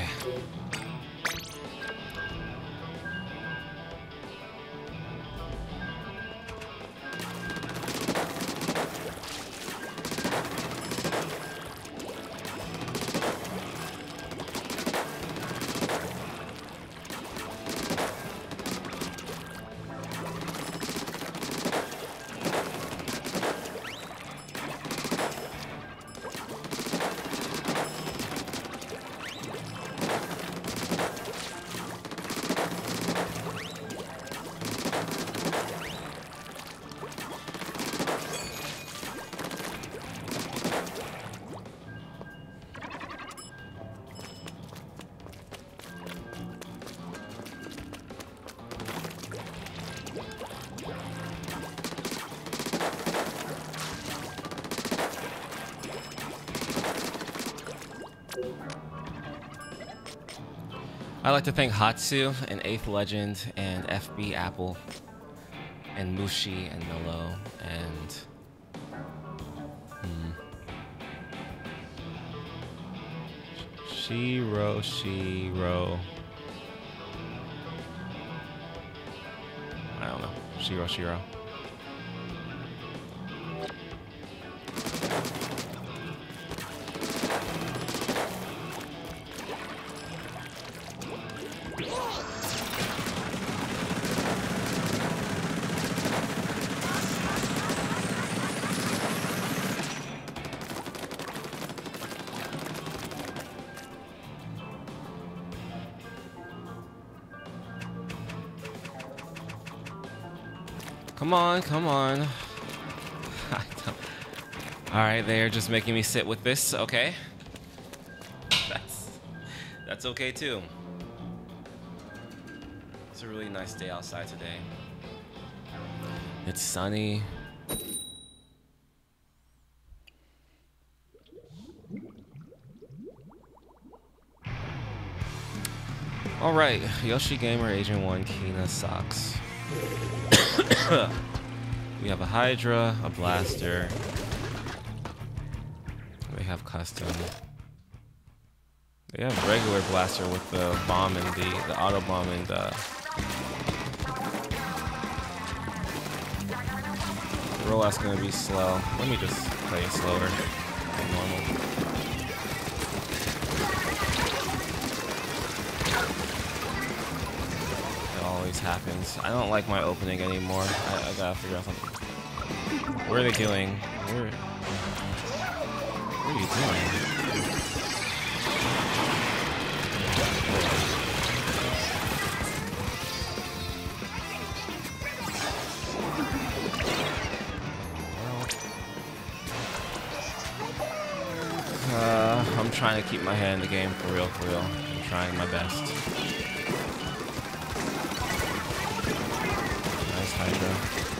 I'd like to thank Hatsu and 8th Legend and FB Apple and Mushi and Mello and Shiro. I don't know. Shiro. Come on. All right, they're just making me sit with this. Okay. That's okay too. It's a really nice day outside today. It's sunny. All right, Yoshi Gamer Agent 1 Kina sucks. We have a Hydra, a Blaster. They have custom. They have regular Blaster with the bomb and the auto bomb and the rollout's gonna be slow. Let me just play it slower than normal. Always happens. I don't like my opening anymore. I gotta figure out something. What are they doing? What are you doing? I'm trying to keep my head in the game for real, for real. I'm trying my best. Nice Hydra.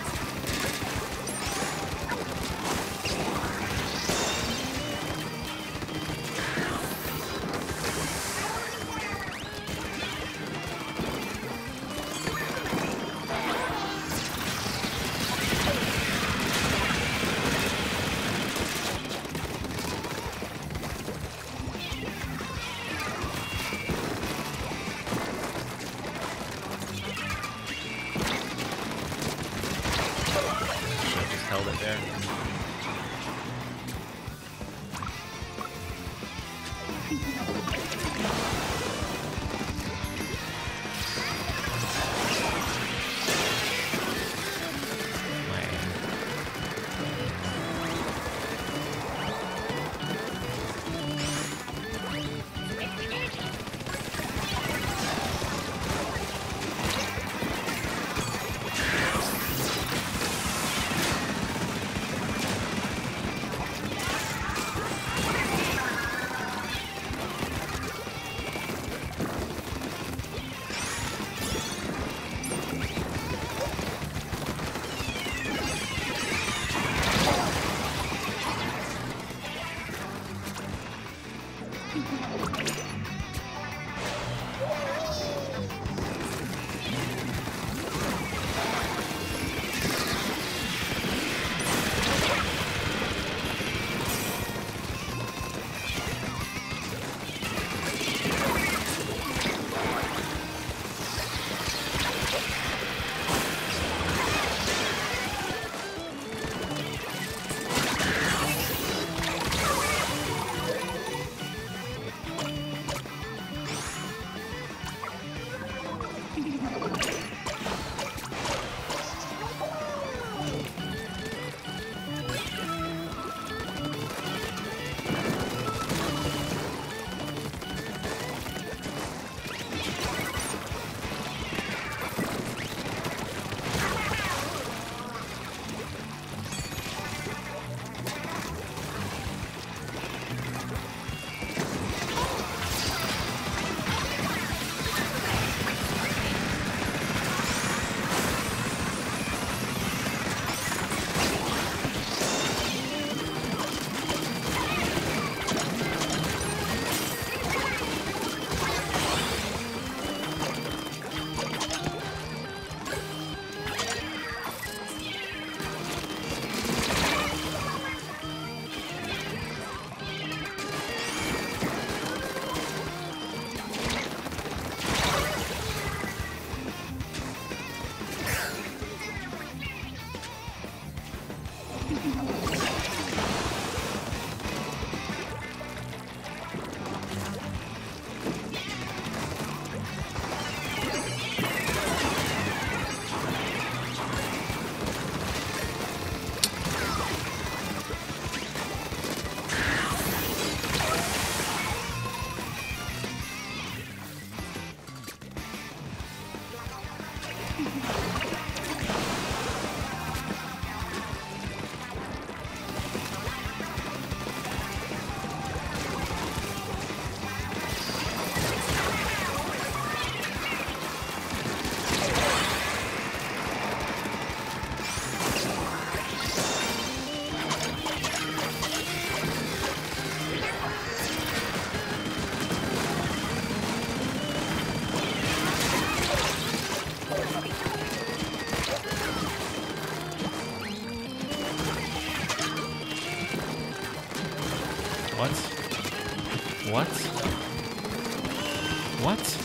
Held it there. What? What? What?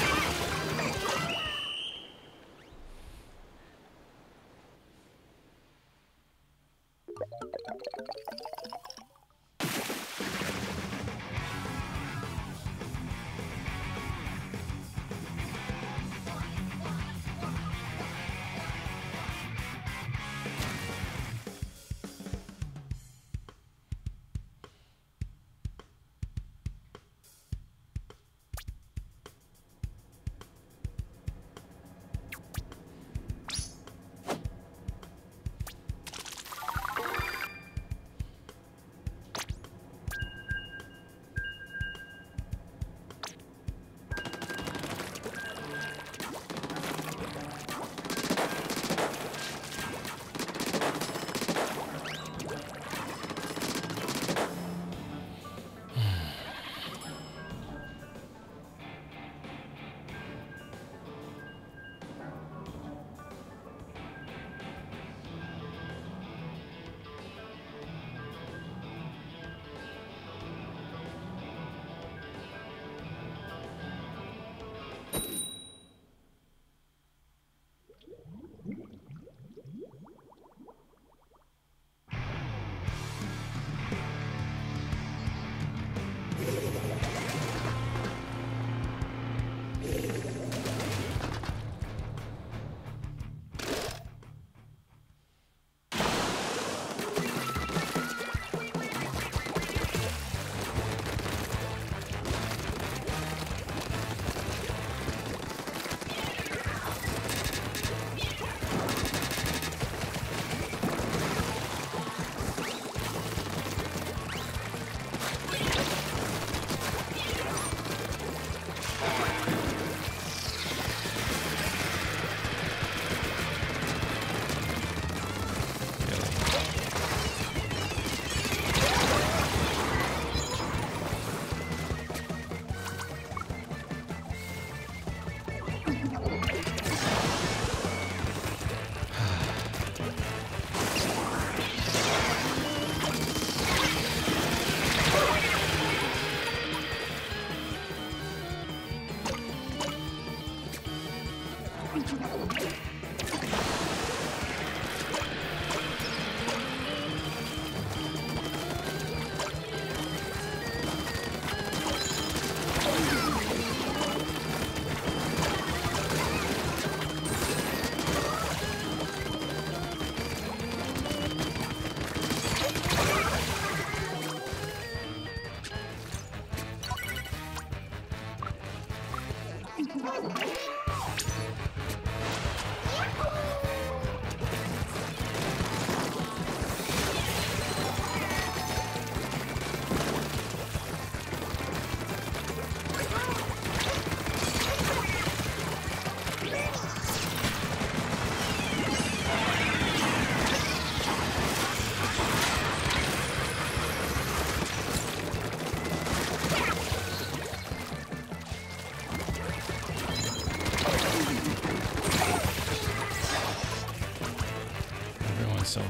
So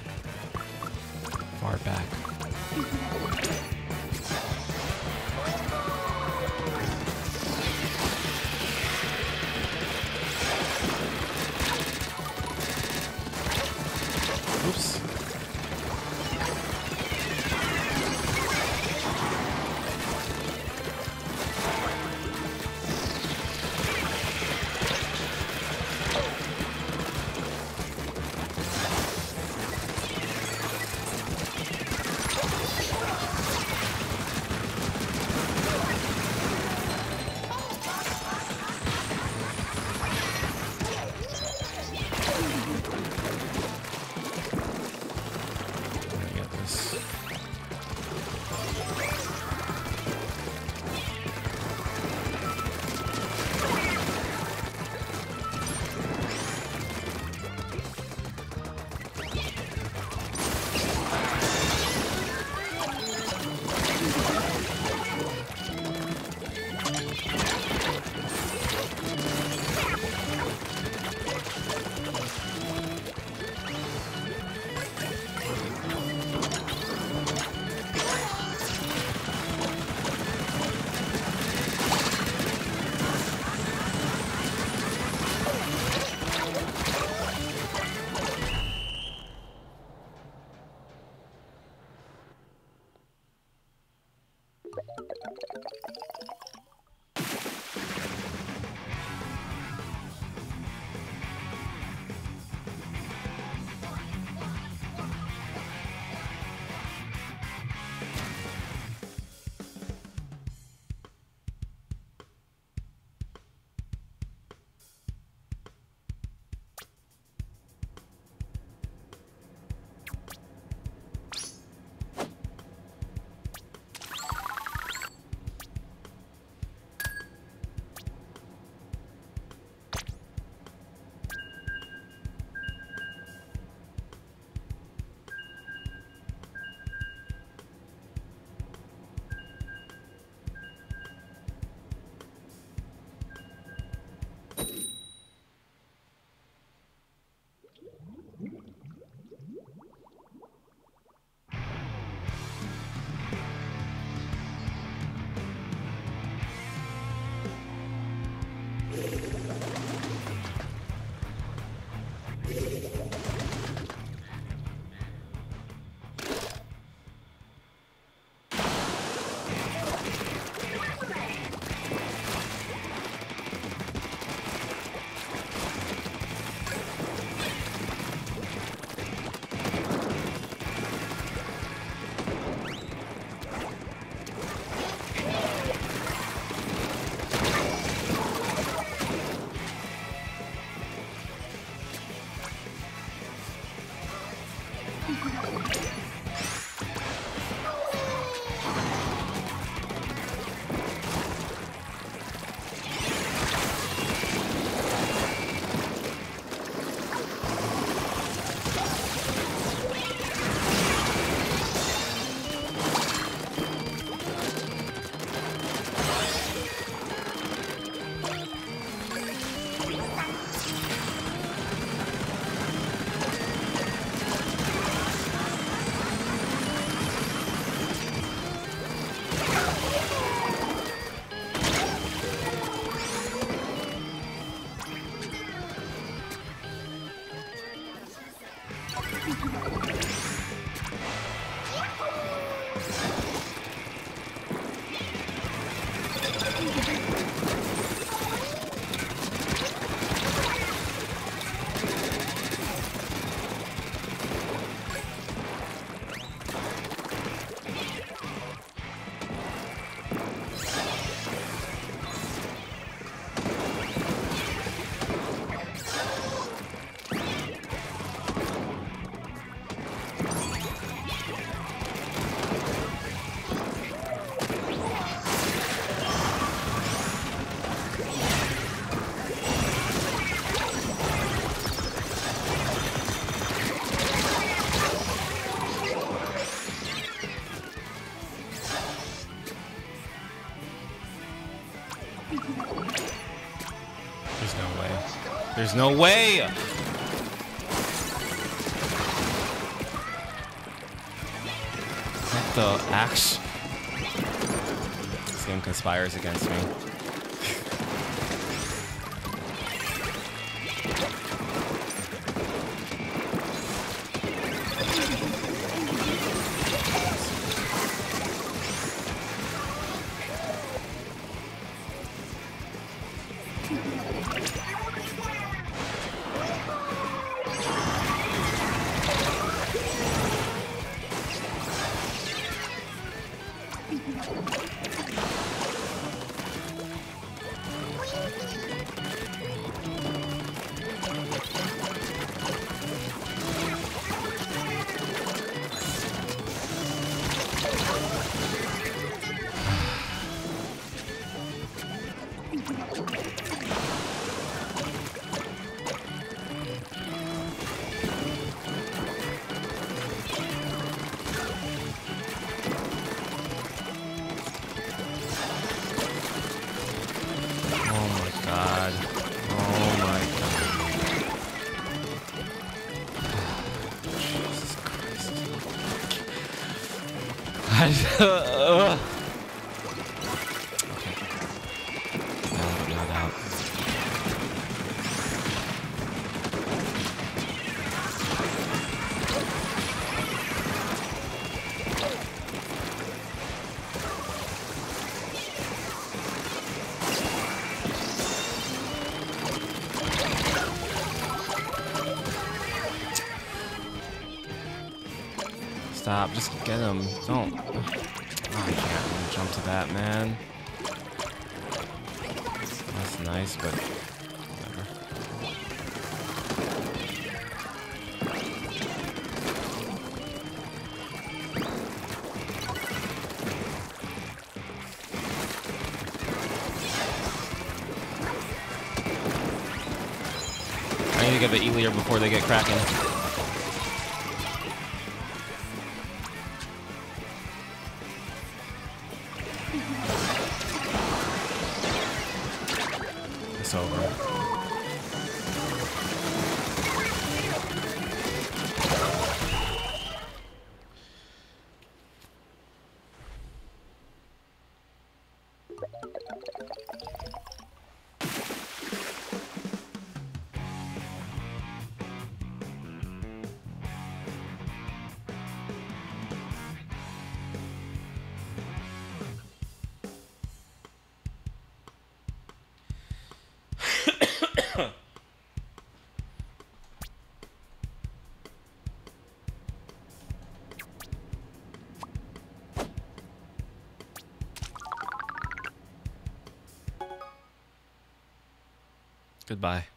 far back. Oops. There's no way! What the axe? This game conspires against me. Stop, just get him. Don't. Oh, I can't jump to that, man. That's nice, but whatever. I need to get the Elier before they get cracking. It's over. Goodbye.